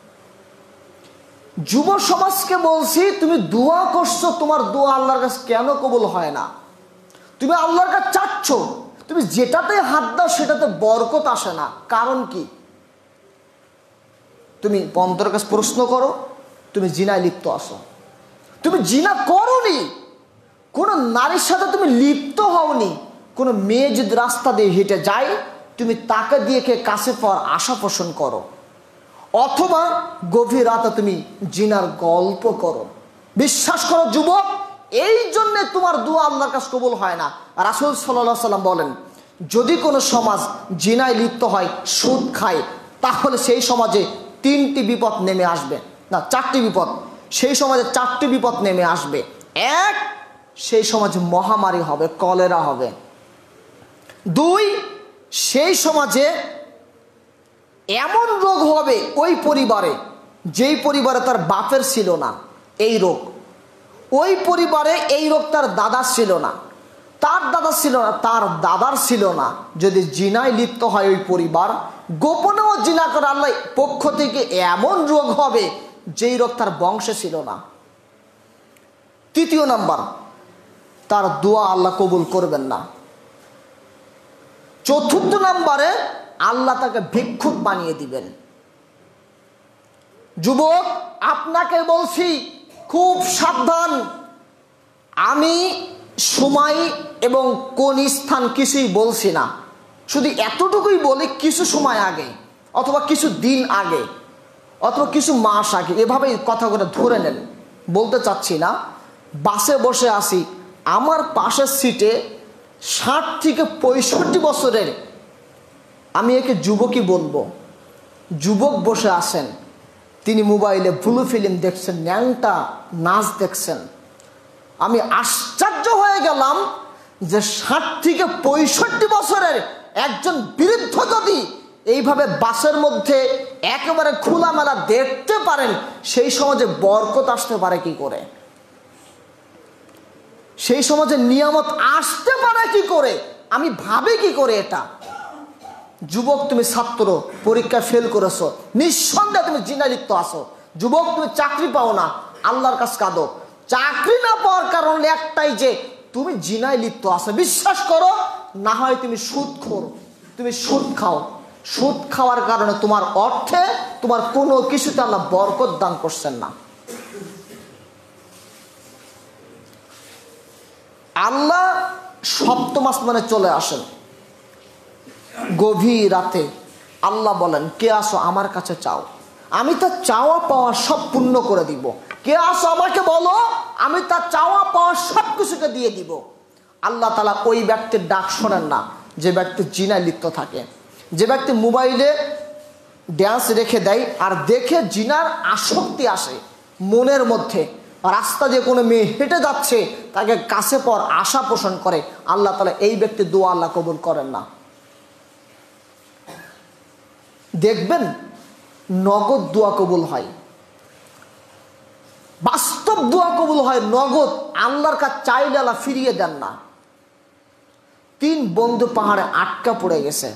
S1: যুব সমাজকে বলছি, তুমি দোয়া করছো, তোমার দোয়া আল্লাহর কাছে কেন কবুল হয় না? তুমি আল্লাহর কাছে চাচ্ছ, তুমি যেটাতে হাত দাও সেটাতে বরকত আসে না। কারণ কি? তুমি অন্তরের কাছে প্রশ্ন করো, তুমি জিনায় লিপ্ত আছো, তুমি জিনা করোনি, কোনো নারীর সাথে তুমি লিপ্ত হওনি। কোনো মেয়ে যদি রাস্তা দিয়ে হেঁটে যায়, তুমি তাকে দিয়ে কাছে পাওয়ার আশা পোষণ করো, অথবা গভীর রাতে তুমি জিনার গল্প করো। বিশ্বাস করো যুবক, এই জন্যে তোমার দোয়া আল্লাহর কাছে কবুল হয় না। রাসূল সাল্লাল্লাহু আলাইহি সাল্লাম বলেন, যদি কোনো সমাজ জিনায় লিপ্ত হয়, সুদ খায়, তাহলে সেই সমাজে 3টি বিপদ নেমে আসবে, না 4টি বিপদ। সেই সমাজে 4টি বিপদ নেমে আসবে। এক, সেই সমাজে মহামারী হবে, কলেরা হবে। 2, সেই সমাজে এমন রোগ হবে ওই পরিবারে, যেই পরিবারে তার বাপের ছিল না এই রোগ, ওই পরিবারে এই রোগ তার দাদার ছিল না, তার দাদা ছিল না, তার দাদার ছিল না। যদি জিনায় লিপ্ত হয় ওই পরিবার, গোপনেও জিনা করে, আল্লাহ পক্ষ থেকে এমন রোগ হবে যেই রোগ তার বংশে ছিল না। 3 নাম্বার, তার দোয়া আল্লাহ কবুল করবেন না। 4 নাম্বারে, আল্লাহ তাকে ভিক্ষুক বানিয়ে দিবেন। যুবক, আপনাকে বলছি খুব সাবধান। আমি সময় এবং কোন স্থান কিছুই বলছি না, শুধু এতটুকুই বলি, কিছু সময় আগে অথবা কিছু দিন আগে অথবা কিছু মাস আগে, এভাবেই কথাগুলো ধরে নেন, বলতে চাচ্ছি না। বাসে বসে আসি, আমার পাশের সিটে 60 থেকে 65 বছরের, আমি একে যুবকই বলবো, যুবক বসে আছেন। তিনি মোবাইলে ব্লু ফিল্ম দেখছেন, ন্যাংটা নাচ দেখছেন। আমি আশ্চর্য হয়ে গেলাম যে 60 থেকে 65 বছরের একজন বৃদ্ধ যদি এইভাবে বাসের মধ্যে একেবারে খোলামেলা দেখতে পারেন, সেই সমাজে বরকত আসতে পারে কি করে? সেই সমাজে নিয়ামত আসতে পারে কি করে? আমি ভাবি কি করে এটা? যুবক, তুমি ছাত্র, পরীক্ষায় ফেল করেছো, নিঃসন্দেহে তুমি জিনায় লিপ্ত আছো। যুবক, তুমি চাকরি পাও না, আল্লাহর কাছে কাঁদো। চাকরি না পাওয়ার কারণ একটাই, যে তুমি জিনায় লিপ্ত আছো। বিশ্বাস করো, না হয় তুমি সুদখোর, তুমি সুদ খাও। সুদ খাওয়ার কারণে তোমার অর্থে, তোমার কোনো কিছুতে আল্লাহ বরকত দান করছেন না। আল্লাহ সপ্তম আসমানে চলে আসেন গভীর রাতে। আল্লাহ বলেন, কে আসো আমার কাছে চাও, আমি তার চাওয়া পাওয়া সব পূর্ণ করে দিব। কে আসো আমাকে বলো, আমি তার চাওয়া পাওয়া সব কিছুকে দিয়ে দিব। আল্লাহ তাআলা ওই ব্যক্তির ডাক শোনেন না যে ব্যক্তি জিনায় লিপ্ত থাকে, যে ব্যক্তি মোবাইলে ড্যান্স রেখে দেয় আর দেখে জিনার আসক্তি আসে মনের মধ্যে। রাস্তা দিয়ে কোনো মেয়ে হেঁটে যাচ্ছে, তাকে কাছে পাওয়ার আশা পোষণ করে, আল্লাহ তাআলা এই ব্যক্তির দোয়া আল্লাহ কবুল করেন না। দেখবেন নগদ দোয়া কবুল হয়, বাস্তব দোয়া কবুল হয় নগদ। আল্লাহর কাছে চাইলে আল্লাহ ফিরিয়ে দেন না। 3 বন্ধু পাহাড়ে আটকা পড়ে গেছে।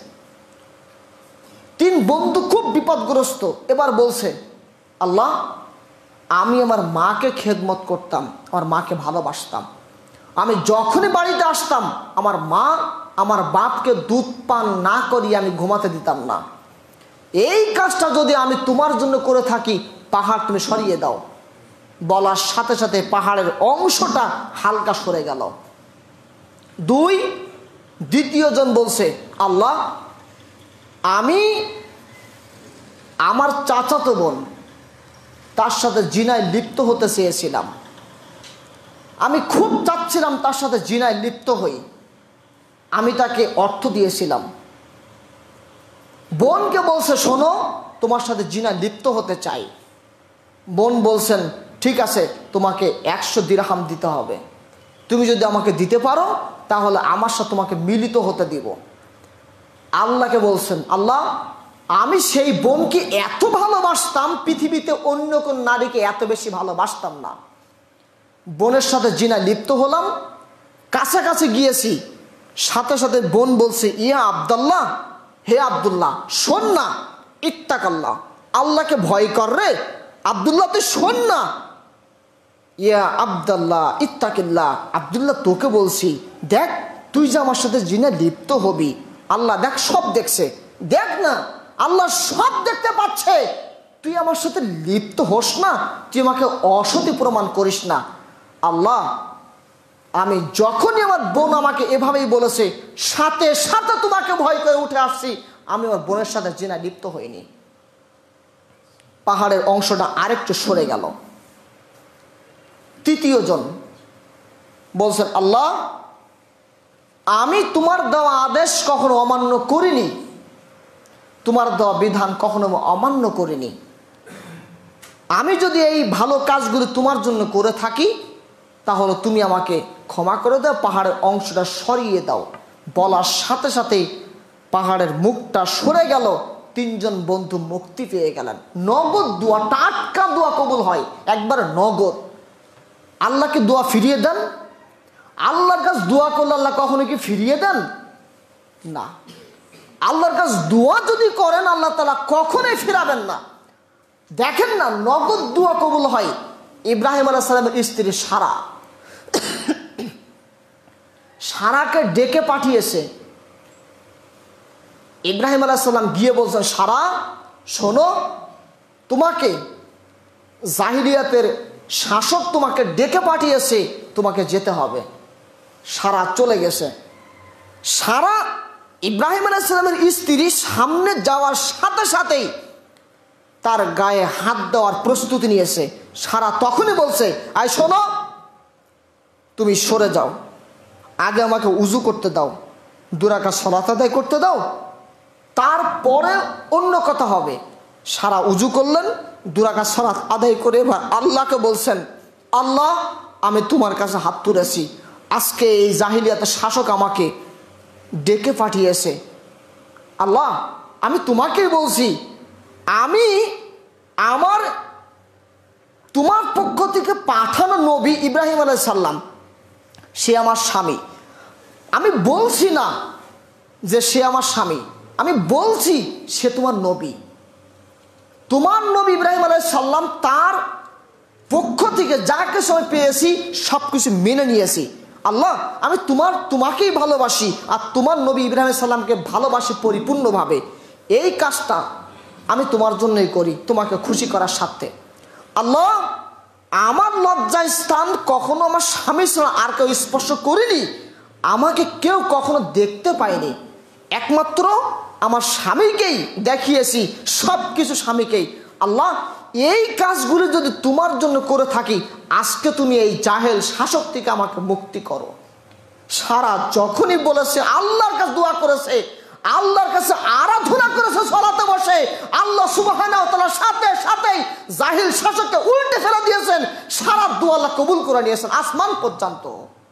S1: 3 বন্ধু খুব বিপদগ্রস্ত। এবার বলছে, আল্লাহ, আমি আমার মাকে খেদমত করতাম, আমার মাকে ভালোবাসতাম। আমি যখনই বাড়িতে আসতাম, আমার মা আমার বাপকে দুধ পান না করিয়ে আমি ঘুমাতে দিতাম না। এই কাজটা যদি আমি তোমার জন্য করে থাকি, পাহাড় তুমি সরিয়ে দাও। বলার সাথে সাথে পাহাড়ের অংশটা হালকা সরে গেল। 2, দ্বিতীয় জন বলছে, আল্লাহ, আমি আমার চাচাতো বোন, তার সাথে জিনায় লিপ্ত হতে চেয়েছিলাম। আমি খুব চাচ্ছিলাম তার সাথে জিনায় লিপ্ত হই, আমি তাকে অর্থ দিয়েছিলাম। বোনকে বলছে, শোনো, তোমার সাথে জিনা লিপ্ত হতে চাই। বোন বলছেন, ঠিক আছে, তোমাকে 100 দিরহাম দিতে হবে। তুমি যদি আমাকে দিতে পারো তাহলে আমার সাথে তোমাকে মিলিত হতে দিব। আল্লাহকে বলছেন, আল্লাহ, আমি সেই বোনকে এত ভালোবাসতাম, পৃথিবীতে অন্য কোন নারীকে এত বেশি ভালোবাসতাম না। বোনের সাথে জিনা লিপ্ত হলাম, কাছাকাছি গিয়েছি, সাথে সাথে বোন বলছে, ইয়া আব্দুল্লাহ, হে আব্দুল্লাহ, শোন না, ইত্তাকাল্লাহ, আল্লাহকে ভয় কর রে আব্দুল্লাহ, তুই শোন না। ইয়া আব্দুল্লাহ ইত্তাকিল্লাহ, আব্দুল্লাহ তোকে বলছি, দেখ তুই যে আমার সাথে জিনা লিপ্ত হবি, আল্লাহ দেখ সব দেখছে, দেখ না, আল্লাহ সব দেখতে পাচ্ছে, তুই আমার সাথে লিপ্ত হোস না, তুই আমাকে অসতী প্রমাণ করিস না। আল্লাহ, আমি যখনই আমার বোন আমাকে এভাবেই বলেছে, সাথে সাথে তোমাকে ভয় করে উঠে আসছি, আমি আমার বোনের সাথে জিনা লিপ্ত হইনি। পাহাড়ের অংশটা আরেকটু সরে গেল। তৃতীয় জন বলছেন, আল্লাহ, আমি তোমার দেওয়া আদেশ কখনো অমান্য করিনি, তোমার দেওয়া বিধান কখনো অমান্য করিনি। আমি যদি এই ভালো কাজগুলো তোমার জন্য করে থাকি তাহলে তুমি আমাকে ক্ষমা করে দাও, পাহাড়ের অংশটা সরিয়ে দাও। বলার সাথে সাথেই পাহাড়ের মুখটা সরে গেল। তিনজন বন্ধু মুক্তি পেয়ে গেলেন। নগদ দোয়া, টাটকা দোয়া কবুল হয়, একবার নগদ। আল্লাহকে দোয়া ফিরিয়ে দেন? আল্লাহর কাছে দোয়া করলে আল্লাহ কখনো কি ফিরিয়ে দেন? না। আল্লাহর কাছে দোয়া যদি করেন আল্লাহ তাআলা কখনোই ফিরাবেন না। দেখেন না, নগদ দোয়া কবুল হয়। ইব্রাহিম আলাইহিস সালামের স্ত্রী সারা, সারাকে ডেকে পাঠিয়েছে। ইব্রাহিম আলাইহিস সালাম গিয়ে বলছেন, সারা শোনো, তোমাকে জাহিলিয়াতের শাসক তোমাকে ডেকে পাঠিয়েছে, তোমাকে যেতে হবে। সারা চলে গেছে। সারা ইব্রাহিম আলাইহিস সালামের স্ত্রী সামনে যাওয়ার সাথে সাথেই তার গায়ে হাত দেওয়ার প্রস্তুতি নিয়েছে। সারা তখনই বলছে, আয় শোনো, তুমি সরে যাও, আগে আমাকে উজু করতে দাও, 2 রাকাত সালাত আদায় করতে দাও, তারপরে অন্য কথা হবে। সারা উজু করলেন, 2 রাকাত সালাত আদায় করে এবার আল্লাহকে বলছেন, আল্লাহ, আমি তোমার কাছে হাত তুলেছি, আজকে এই জাহিলিয়াতের শাসক আমাকে ডেকে পাঠিয়েছে। আল্লাহ, আমি তোমাকেই বলছি, আমি তোমার পক্ষ থেকে পাঠানো নবী ইব্রাহিম আলাইহিস সালাম, সে আমার স্বামী। আমি বলছি না যে সে আমার স্বামী, আমি বলছি সে তোমার নবী। তোমার নবী ইব্রাহিম আলাইহিস সালাম তার পক্ষ থেকে যা কিছু আমি পেয়েছি সব কিছু মেনে নিয়েছি। আল্লাহ, আমি তোমাকেই ভালোবাসি আর তোমার নবী ইব্রাহিম আলাইহিস সালামকে ভালোবাসি পরিপূর্ণভাবে। এই কাজটা আমি তোমার জন্যই করি, তোমাকে খুশি করার স্বার্থে। আল্লাহ, আমার লজ্জার স্থান কখনো আমার স্বামী ছাড়া আর কেউ স্পর্শ করিনি, আমাকে কেউ কখনো দেখতে পায়নি, একমাত্র আমার স্বামীকেই দেখিয়েছি, সব কিছু স্বামীকেই। আল্লাহ, এই কাজগুলো যদি তোমার জন্য করে থাকি, আজকে তুমি এই জাহেল শাসক থেকে আমাকে মুক্তি করো। সারা যখনই বলেছে, আল্লাহর কাছে দোয়া করেছে, আল্লাহর কাছে আরাধনা করেছে সালাতে বসে, আল্লাহ সুবহানাহু ওয়া তাআলা সাথে সাথেই জাহিল শাসককে উল্টে ফেলে দিয়েছেন। সারা দোয়া আল্লাহ কবুল করে নিয়েছেন আসমান পর্যন্ত।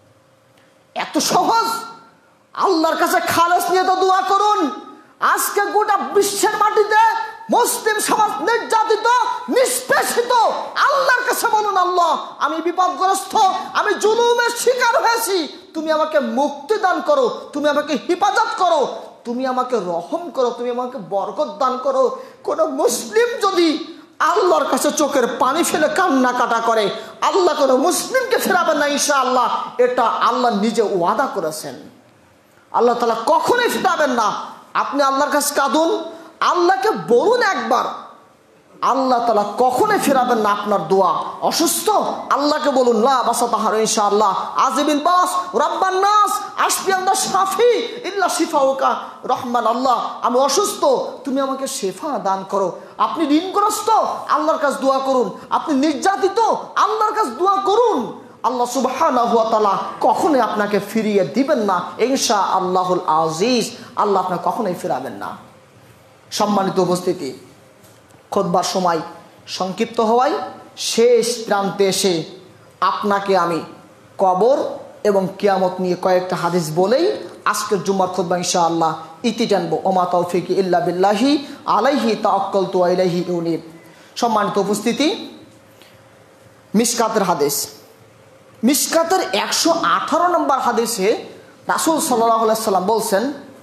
S1: এত সহজ। আল্লাহর কাছে খালেস নিয়ে তো দোয়া করুন। আজকে গোটা বিশ্বের মাটিতে মুসলিম সমাজ নির্যাতিত, নিষ্পেষিত। আল্লাহর কাছে বলুন, আল্লাহ, আমি বিপদগ্রস্ত, আমি জুলুমের শিকার হয়েছি, তুমি আমাকে মুক্তি দান করো, তুমি আমাকে হেফাজত করো, তুমি আমাকে রহম করো, তুমি আমাকে বরকত দান করো। কোন মুসলিম যদি আল্লাহর কাছে চোখের পানি ফেলে কান্নাকাটা করে, আল্লাহ কোনো মুসলিমকে ফেরাবেন না ইনশাআল্লাহ। এটা আল্লাহ নিজে ওয়াদা করেছেন। আল্লাহ তাআলা কখনোই ফেরাবেন না। আপনি আল্লাহর কাছে কাঁদুন, আল্লাহকে বলুন একবার, আল্লাহ তাআলা কখনোই ফেরাবেন না আপনার দোয়া। অসুস্থ, আল্লাহকে বলুন, লা বাসা তাহার ইনশাআল্লাহ, আজিবিল বাস রাব্বান নাস আশফি আনতা শাফি ইল্লা শিফাউকা রহমান। আল্লাহ, আমি অসুস্থ, তুমি আমাকে শেফা দান করো। আপনি ঋণগ্রস্ত, আল্লাহর কাছে দোয়া করুন। আপনি নির্যাতিত, আল্লাহর কাছে দোয়া করুন। আল্লাহ সুবহানাহু ওয়া তাআলা কখনোই আপনাকে ফিরিয়ে দিবেন না ইনশাআল্লাহুল আজিজ। আল্লাহ আপনাকে কখনোই ফিরাবেন না। সম্মানিত উপস্থিতি, খুতবার সময় সংক্ষিপ্ত হওয়ায় শেষ প্রান্তে এসে আপনাকে আমি কবর এবং কিয়ামত নিয়ে কয়েকটা হাদিস বলেই আজকের জুম্মার খুতবা ইনশাআল্লাহ ইতি টানবো। ওমা তৌফিকি ইল্লা বিল্লাহি আলাইহি তাওয়াক্কালতু ওয়া ইলাইহি উনীব। সম্মানিত উপস্থিতি, মিশকাতের হাদিস, মিশকাতের 118 নম্বর হাদিসে রাসূল সাল্লাল্লাহু আলাইহি সাল্লাম বলছেন,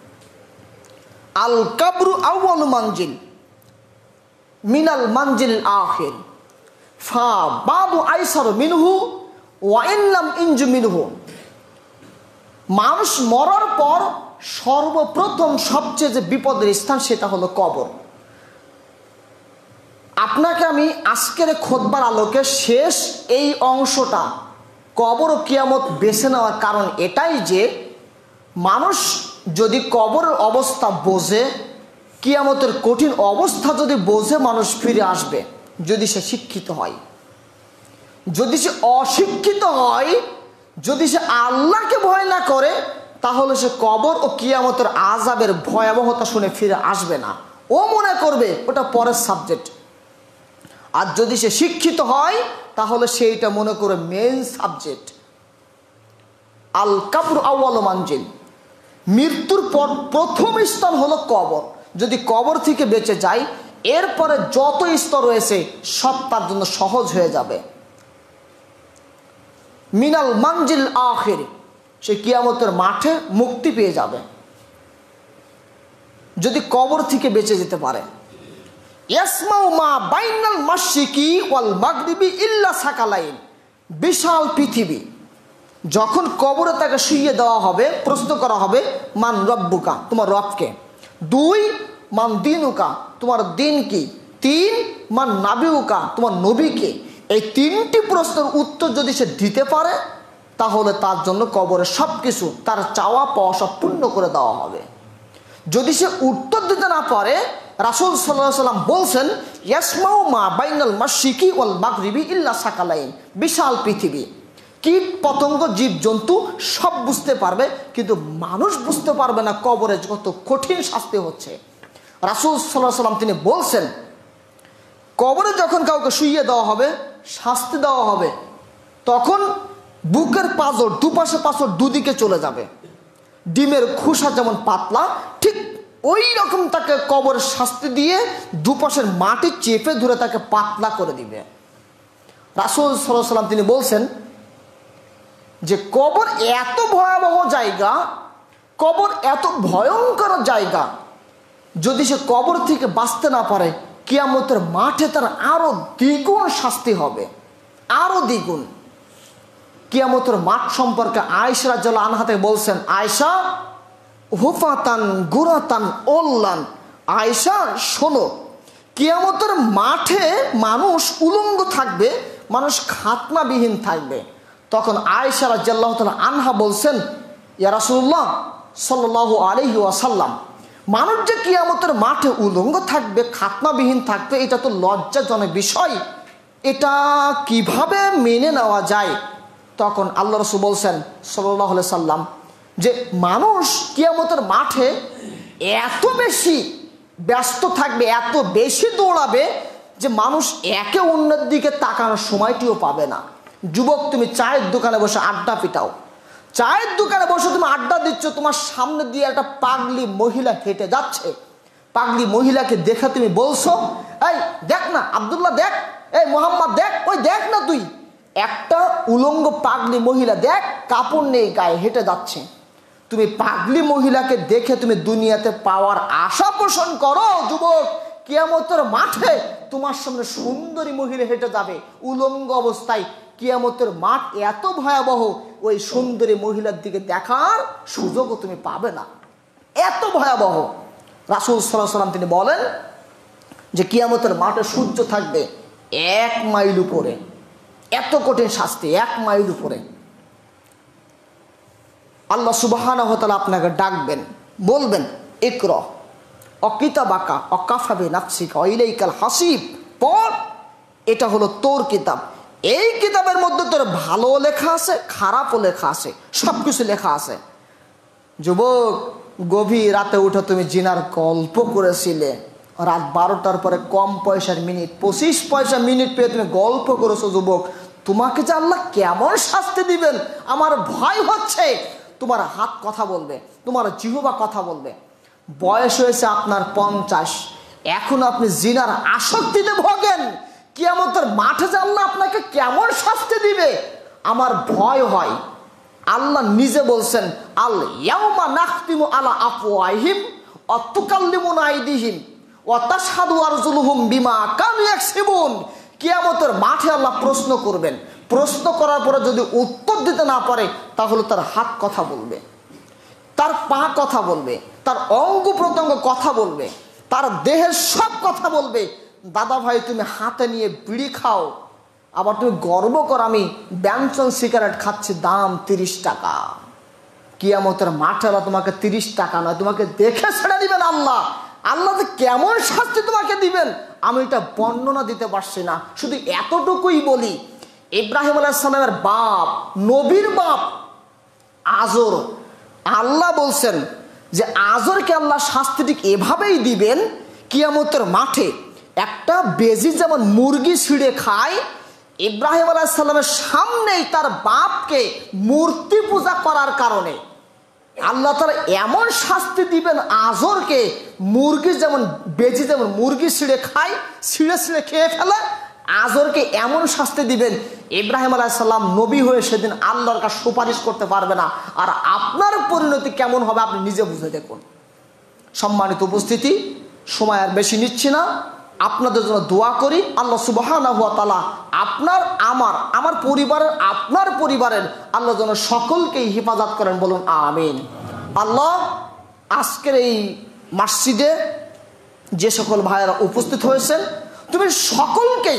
S1: আল কাবরু আউয়ালু মানজিল মিনাল মানজিল আখির ফা বাবু আইসারু মিনহু ওয়া ইনলাম ইনজু মিনহু। মানুষ মরার পর সর্বপ্রথম সবচেয়ে যে বিপদের স্থান সেটা হলো কবর। আপনাকে আমি আজকের খুতবার আলোকে শেষ এই অংশটা কবর ও কিয়ামত বেছে নেওয়ার কারণ এটাই যে মানুষ যদি কবরের অবস্থা বোঝে, কিয়ামতের কঠিন অবস্থা যদি বোঝে, মানুষ ফিরে আসবে। যদি সে শিক্ষিত হয়, যদি সে অশিক্ষিত হয়, যদি সে আল্লাহকে ভয় না করে, তাহলে সে কবর ও কিয়ামতের আযাবের ভয়াবহতা শুনে ফিরে আসবে না। ও মনে করবে ওটা পরের সাবজেক্ট। আর যদি সে শিক্ষিত হয় তাহলে সেইটা মনে করে মেইন সাবজেক্ট। আল কাবরু আউয়ালু মানজিল, মৃত্যুর পর প্রথম স্থান হলো কবর। যদি কবর থেকে বেঁচে যায়, এরপরে যত স্তর রয়েছে সব তার জন্য সহজ হয়ে যাবে। মিনাল মানজিল আখির, সে কিয়ামতের মাঠে মুক্তি পেয়ে যাবে যদি কবর থেকে বেঁচে যেতে পারে। ইয়াসমাউ মা বাইনাল মাশরিকি ওয়াল মাগরিবি ইল্লা সাকালাইন, বিশাল পৃথিবী। যখন কবরে তাকে শুইয়ে দেওয়া হবে, প্রশ্ন করা হবে, মান রব্বুকা, তোমার রবকে। 2, মান দিনুকা, তোমার দিন কি। 3, মান নাবিউকা, তোমার নবীকে। এই 3টি প্রশ্নের উত্তর যদি সে দিতে পারে তাহলে তার জন্য কবরে সব কিছু, তার চাওয়া পাওয়া সব পূর্ণ করে দেওয়া হবে। যদি সে উত্তর দিতে না পারে, রাসূল সাল্লাল্লাহু আলাইহি সাল্লাম বলছেন, ইয়াসমাউ মা বাইনাল মাশরিকি ওয়াল মাগরিবি ইল্লা সাকালাইন, বিশাল পৃথিবী। কীট পতঙ্গ জীবজন্তু সব বুঝতে পারবে, কিন্তু মানুষ বুঝতে পারবে না কবরে কত কঠিন শাস্তি হচ্ছে। রাসূল সাল্লাল্লাহু আলাইহি সাল্লাম তিনি বলছেন, কবরে যখন কাউকে শুইয়ে দেওয়া হবে, শাস্তি দেওয়া হবে, তখন বুকের পাঁজর, দুপাশে পাঁজর দুদিকে চলে যাবে। ডিমের খোসা যেমন পাতলা, ঠিক ওই রকম তাকে কবর শাস্তি দিয়ে দুপাশের মাটি চেপে ধরে তাকে পাতলা করে দিবে। রাসূল সাল্লাল্লাহু আলাইহি সাল্লাম তিনি বলছেন যে কবর এত ভয়াবহ জায়গা, কবর এত ভয়ঙ্কর জায়গা, যদি সে কবর থেকে বাঁচতে না পারে, কিয়ামতের মাঠে তার আরো দ্বিগুণ শাস্তি হবে, আরো দ্বিগুণ। কিয়ামতের মাঠ সম্পর্কে আয়েশা রাদিয়াল্লাহু আনহা থেকে বলছেন, আয়েশা হুফাতান গুরাতান ওল্লান, আয়েশা শোনো, কিয়ামতের মাঠে মানুষ উলঙ্গ থাকবে, মানুষ খাতনাবিহীন থাকবে। তখন আয়েশা রাদিয়াল্লাহু তাআলা আনহা বলছেন, ইয়া রাসূলুল্লাহ সাল্লাল্লাহু আলাইহি ওয়াসাল্লাম, মানুষ যে কিয়ামতের মাঠে উলঙ্গ থাকবে, খাতনাবিহীন থাকবে, এটা তো লজ্জাজনক বিষয়, এটা কিভাবে মেনে নেওয়া যায়? তখন আল্লাহ রাসূল বলছেন সাল্লাল্লাহু আলাইহি সাল্লাম যে মানুষ কিয়ামতের মাঠে এত বেশি ব্যস্ত থাকবে, এত বেশি দৌড়াবে যে মানুষ একে অন্যের দিকে তাকানোর সময়টিও পাবে না। যুবক, তুমি চায়ের দোকানে বসে আড্ডা পিটাও, চায়ের দোকানে বসে তুমি আড্ডা দিচ্ছ, তোমার সামনে দিয়ে একটা পাগলি মহিলা হেঁটে যাচ্ছে, পাগলি মহিলাকে দেখে তুমি বলছো, এই দেখ না আব্দুল্লাহ, দেখ, এই মোহাম্মদ দেখ, ওই দেখ না তুই, একটা উলঙ্গ পাগলি মহিলা দেখ, কাপড় নেই গায়ে, হেঁটে যাচ্ছে। তুমি পাগলি মহিলাকে দেখে তুমি দুনিয়াতে পাওয়ার আশা পোষণ করো। যুবক, কিয়ামতের মাঠে তোমার সামনে সুন্দরী মহিলা হেঁটে যাবে উলঙ্গ অবস্থায়, কিয়ামতের মাঠ এত ভয়াবহ, ওই সুন্দরী মহিলার দিকে দেখার সুযোগও তুমি পাবে না, এত ভয়াবহ। রাসূল সাল্লাল্লাহু আলাইহি ওয়াসাল্লাম তিনি বলেন যে কিয়ামতের মাঠে সূর্য থাকবে 1 মাইল উপরে, এত কঠিন শাস্তি 1 মাইল উপরে। আল্লাহ সুবহানাহু ওয়া তাআলা আপনাকে ডাকবেন, বলবেন, ইকরা অকিতাবাকা অকাফা বিনাফসিকা ইলাইকাল হাসিব, পড়, এটা হলো তোর কিতাব, এই কিতাবের মধ্যে তোর ভালো লেখা আছে, খারাপও লেখা আছে, সব কিছু লেখা আছে। যুবক, গভীর রাতে উঠে তুমি জিনার গল্প করেছিলে, রাত 12টার পরে কম পয়সার মিনিট, 25 পয়সা মিনিট পেয়ে তুমি গল্প করেছো। যুবক, তোমাকে যে আল্লাহ কেমন শাস্তি দিবেন আমার ভয় হচ্ছে। তোমার হাত কথা বলবে, তোমার জিহ্বা কথা বলবে। বয়স হয়েছে আপনার 50, এখন আপনি জিনার আসক্তিতে ভোগেন। কিয়ামতের মাঠে যে আল্লাহ আপনাকে কেমন শাস্তি দিবে আমার ভয় হয়। আল্লাহ নিজে বলছেন, আল ইয়াউমা নাখতিমু আলা আফওয়াহিম ওয়া তুকাল্লিমুনা আইদিহিম ওয়া তাশহাদু আরজুলুহুম বিমা কানু ইয়াকসিবুন। কিয়ামতের মাঠে আল্লাহ প্রশ্ন করবেন। প্রশ্ন করার পরে যদি উত্তর দিতে না পারে তাহলে তার হাত কথা বলবে, তার পা কথা বলবে, তার অঙ্গ প্রত্যঙ্গ কথা বলবে, তার দেহের সব কথা বলবে। দাদা ভাই, তুমি হাতে নিয়ে বিড়ি খাও, আবার তুমি গর্ব কর আমি ব্যঞ্জন সিগারেট খাচ্ছি, দাম 30 টাকা। কিয়ামতের মাঠে আল্লাহ তোমাকে 30 টাকা নয়, তোমাকে দেখে ছেড়ে দিবেন আল্লাহ। আল্লাহ যে কেমন শাস্তি তোমাকে দিবেন আমি এটা বর্ণনা দিতে পারছি না। শুধু এতটুকুই বলি, ইব্রাহিম আলাইহিস সালামের বাপ, নবীর বাপ আজর, আল্লাহ বলছেন যে আজরকে আল্লাহ শাস্তি ঠিক এভাবেই দিবেন। কিয়ামতের মাঠে একটা বেজি যেমন মুরগি ছিঁড়ে খায়, ইব্রাহিম আলাইহিস সালামের সামনেই তার বাপকে মূর্তি পূজা করার কারণে আল্লাহ তাআলা এমন শাস্তি দিবেন আজরকে। মুরগি যেমন, বেজি যেমন মুরগি ছিঁড়ে খায়, ছিঁড়ে ছিঁড়ে খেয়ে ফেলে, আজরকে এমন শাস্তি দিবেন ইব্রাহিম আলাইহিস সালাম নবী হয়ে সেদিন আল্লাহর কাছে সুপারিশ করতে পারবে না। আর আপনার পরিণতি কেমন হবে আপনি নিজে বুঝে দেখুন। সম্মানিত উপস্থিতি, সময় আর বেশি নিচ্ছি না, আপনাদের জন্য দোয়া করি আল্লাহ সুবহানাহু ওয়া তাআলা আপনার, আমার পরিবারের, আপনার পরিবারের আল্লাহ যেন সকলকেই হেফাজত করেন, বলুন আমিন। আল্লাহ, আজকের এই মসজিদে যে সকল ভাইয়েরা উপস্থিত হয়েছেন তুমি সকলকেই,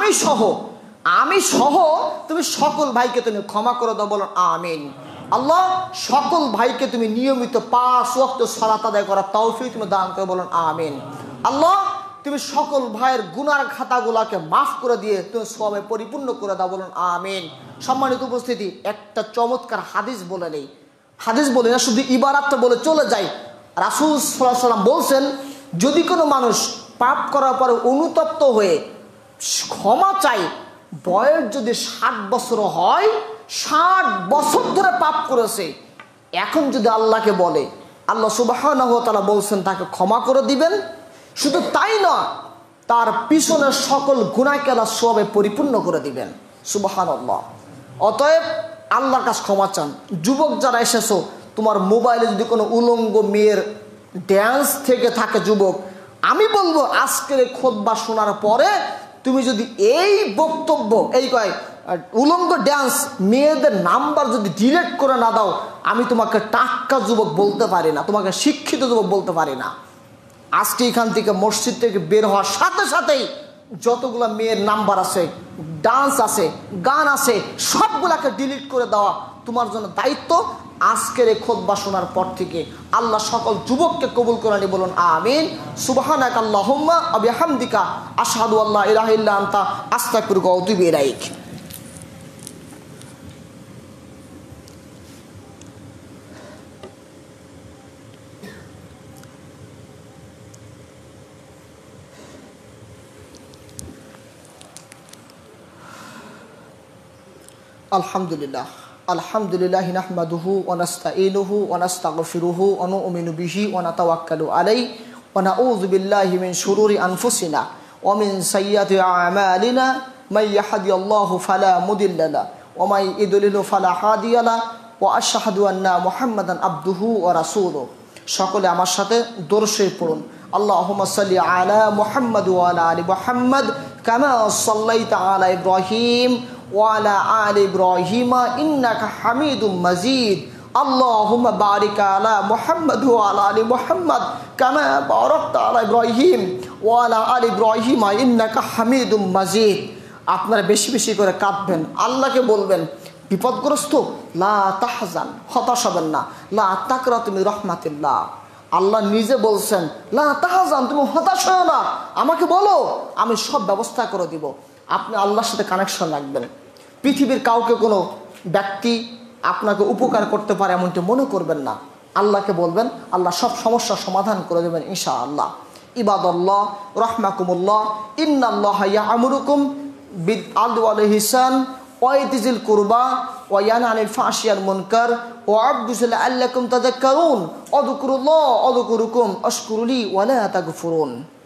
S1: আমি সহ তুমি সকল ভাইকে তুমি ক্ষমা করে দাও, বলুন আমিন। আল্লাহ, সকল ভাইকে তুমি নিয়মিত 5 ওয়াক্ত সালাত আদায় করার তৌফিক তুমি দান করে, বলুন আমিন। আল্লাহ, তুমি সকল ভাইয়ের গুনার খাতাগুলোকে মাফ করে দিয়ে তুমি সবে পরিপূর্ণ করে দাও, বলুন আমিন। সম্মানিত উপস্থিতি, একটা চমৎকার হাদিস বলে নেই, হাদিস বলে না, শুধু ইবারাতটা বলে চলে যাই। রাসূল সাল্লাল্লাহু আলাইহি ওয়াসাল্লাম বলছেন, যদি কোনো মানুষ পাপ করার পরে অনুতপ্ত হয়ে ক্ষমা চায়, বয়স যদি 60 বছর হয়, 60 বছর ধরে পাপ করেছে, এখন যদি আল্লাহকে বলে, আল্লাহ সুবহানাহু ওয়া তাআলা বলছেন তাকে ক্ষমা করে দিবেন। শুধু তাই না, তার পিছনের সকল গুনাহকে আল্লাহ সওয়াবে পরিপূর্ণ করে দিবেন। সুবহানাল্লাহ। অতএব আল্লাহর কাছে ক্ষমা চান। যুবক যারা এসেছো, তোমার মোবাইলে যদি কোনো উলঙ্গ মেয়ের ড্যান্স থেকে থাকে, যুবক আমি বলবো আজকের এই খুতবা শোনার পরে তুমি যদি এই বক্তব্য, এই উলঙ্গ ড্যান্স মেয়েদের নাম্বার যদি ডিলিট করে না দাও, আমি তোমাকে টাক্কা যুবক বলতে পারি না, তোমাকে শিক্ষিত যুবক বলতে পারি না। আজকে এখান থেকে মসজিদ থেকে বের হওয়ার সাথে সাথেই যতগুলো মেয়ের নাম্বার আছে, ডান্স আছে, গান আছে, সবগুলাকে ডিলিট করে দেওয়া তোমার জন্য দায়িত্ব। আজকের এই খুতবা শোনার পর থেকে আল্লাহ সকল যুবককে কবুল করে নি, বলুন আমিন। সুবহানাকা আল্লাহুম্মা ওয়া বিহামদিকা আশহাদু আল্লা ইলাহা ইল্লা আনতা আস্তাগফিরুকা ওয়া আতুবু ইলাইক। আলহামদুলিল্লাহ, আলহামদুলিল্লাহি নাহমাদুহু ওয়া নাস্তাঈনুহু ওয়া নাস্তাগফিরুহু ওয়া নু'মিনু বিহি ওয়া নাতাওয়াক্কালু আলাইহি ওয়া নাউযু বিল্লাহি মিন শুরুরি আনফুসিনা ওয়া মিন সাইয়্যাতি আ'মালিনা মান ইয়াহদিয়াল্লাহু ফালা মুদিল্লা লাহু ওয়া মান ইউদ্লিলহু ফালা হাদিয়া লাহু ওয়া আশহাদু আন্না মুহাম্মাদান আবদুহু ওয়া রাসূলুহু। সকলে আমার সাথে দরুদ শরীফ পড়ুন। আল্লাহুম্মা সাল্লি আলা মুহাম্মাদ ওয়া আলা আলি মুহাম্মাদ কামা সাল্লাইতা আলা ইব্রাহিম ওয়ালা আলি ইব্রাহিমা ইন্নাকা হামিদুম মাজিদ। আল্লাহুম্মা বারিক আলা মুহাম্মাদ ওয়া আলা আলি মুহাম্মাদ কামা বারাকতা আলা ইব্রাহিম ওয়ালা আলি ইব্রাহিমা ইন্নাকা হামিদুম মাজিদ। আপনারা বেশি বেশি করে কাঁদবেন, আল্লাহকে বলবেন বিপদগ্রস্ত, লা তাহজান, হতাশ হবেন না, লা তাকরাতু মির রাহমাতিল্লাহ। আল্লাহ নিজে বলছেন লা তাহজান, তুমি হতাশ হও না, আমাকে বলো, আমি সব ব্যবস্থা করে দিব। আপনি আল্লাহর সাথে কানেকশন রাখবেন। পৃথিবীর কাউকে কোনো ব্যক্তি আপনাকে উপকার করতে পারে এমনটি মনে করবেন না। আল্লাহকে বলবেন, আল্লাহ সব সমস্যার সমাধান করে দেবেন ইনশাআল্লাহ। ইবাদাল্লাহ রাহমাকুমুল্লাহ, ইন্নাল্লাহা ইয়া'মুরুকুম বিল আদলি ওয়াল ইহসান ওয়া ইতিজিল কুরবা ওয়া ইয়ানহা আনিল ফাহশি ওয়াল মুনকার ওয়া আবদুহু লাআল্লাকুম তাযাক্কারুন। আযকুরুল্লাহ আযকুরুকুম আশকুরুলি ওয়া লা তাগফুরুন।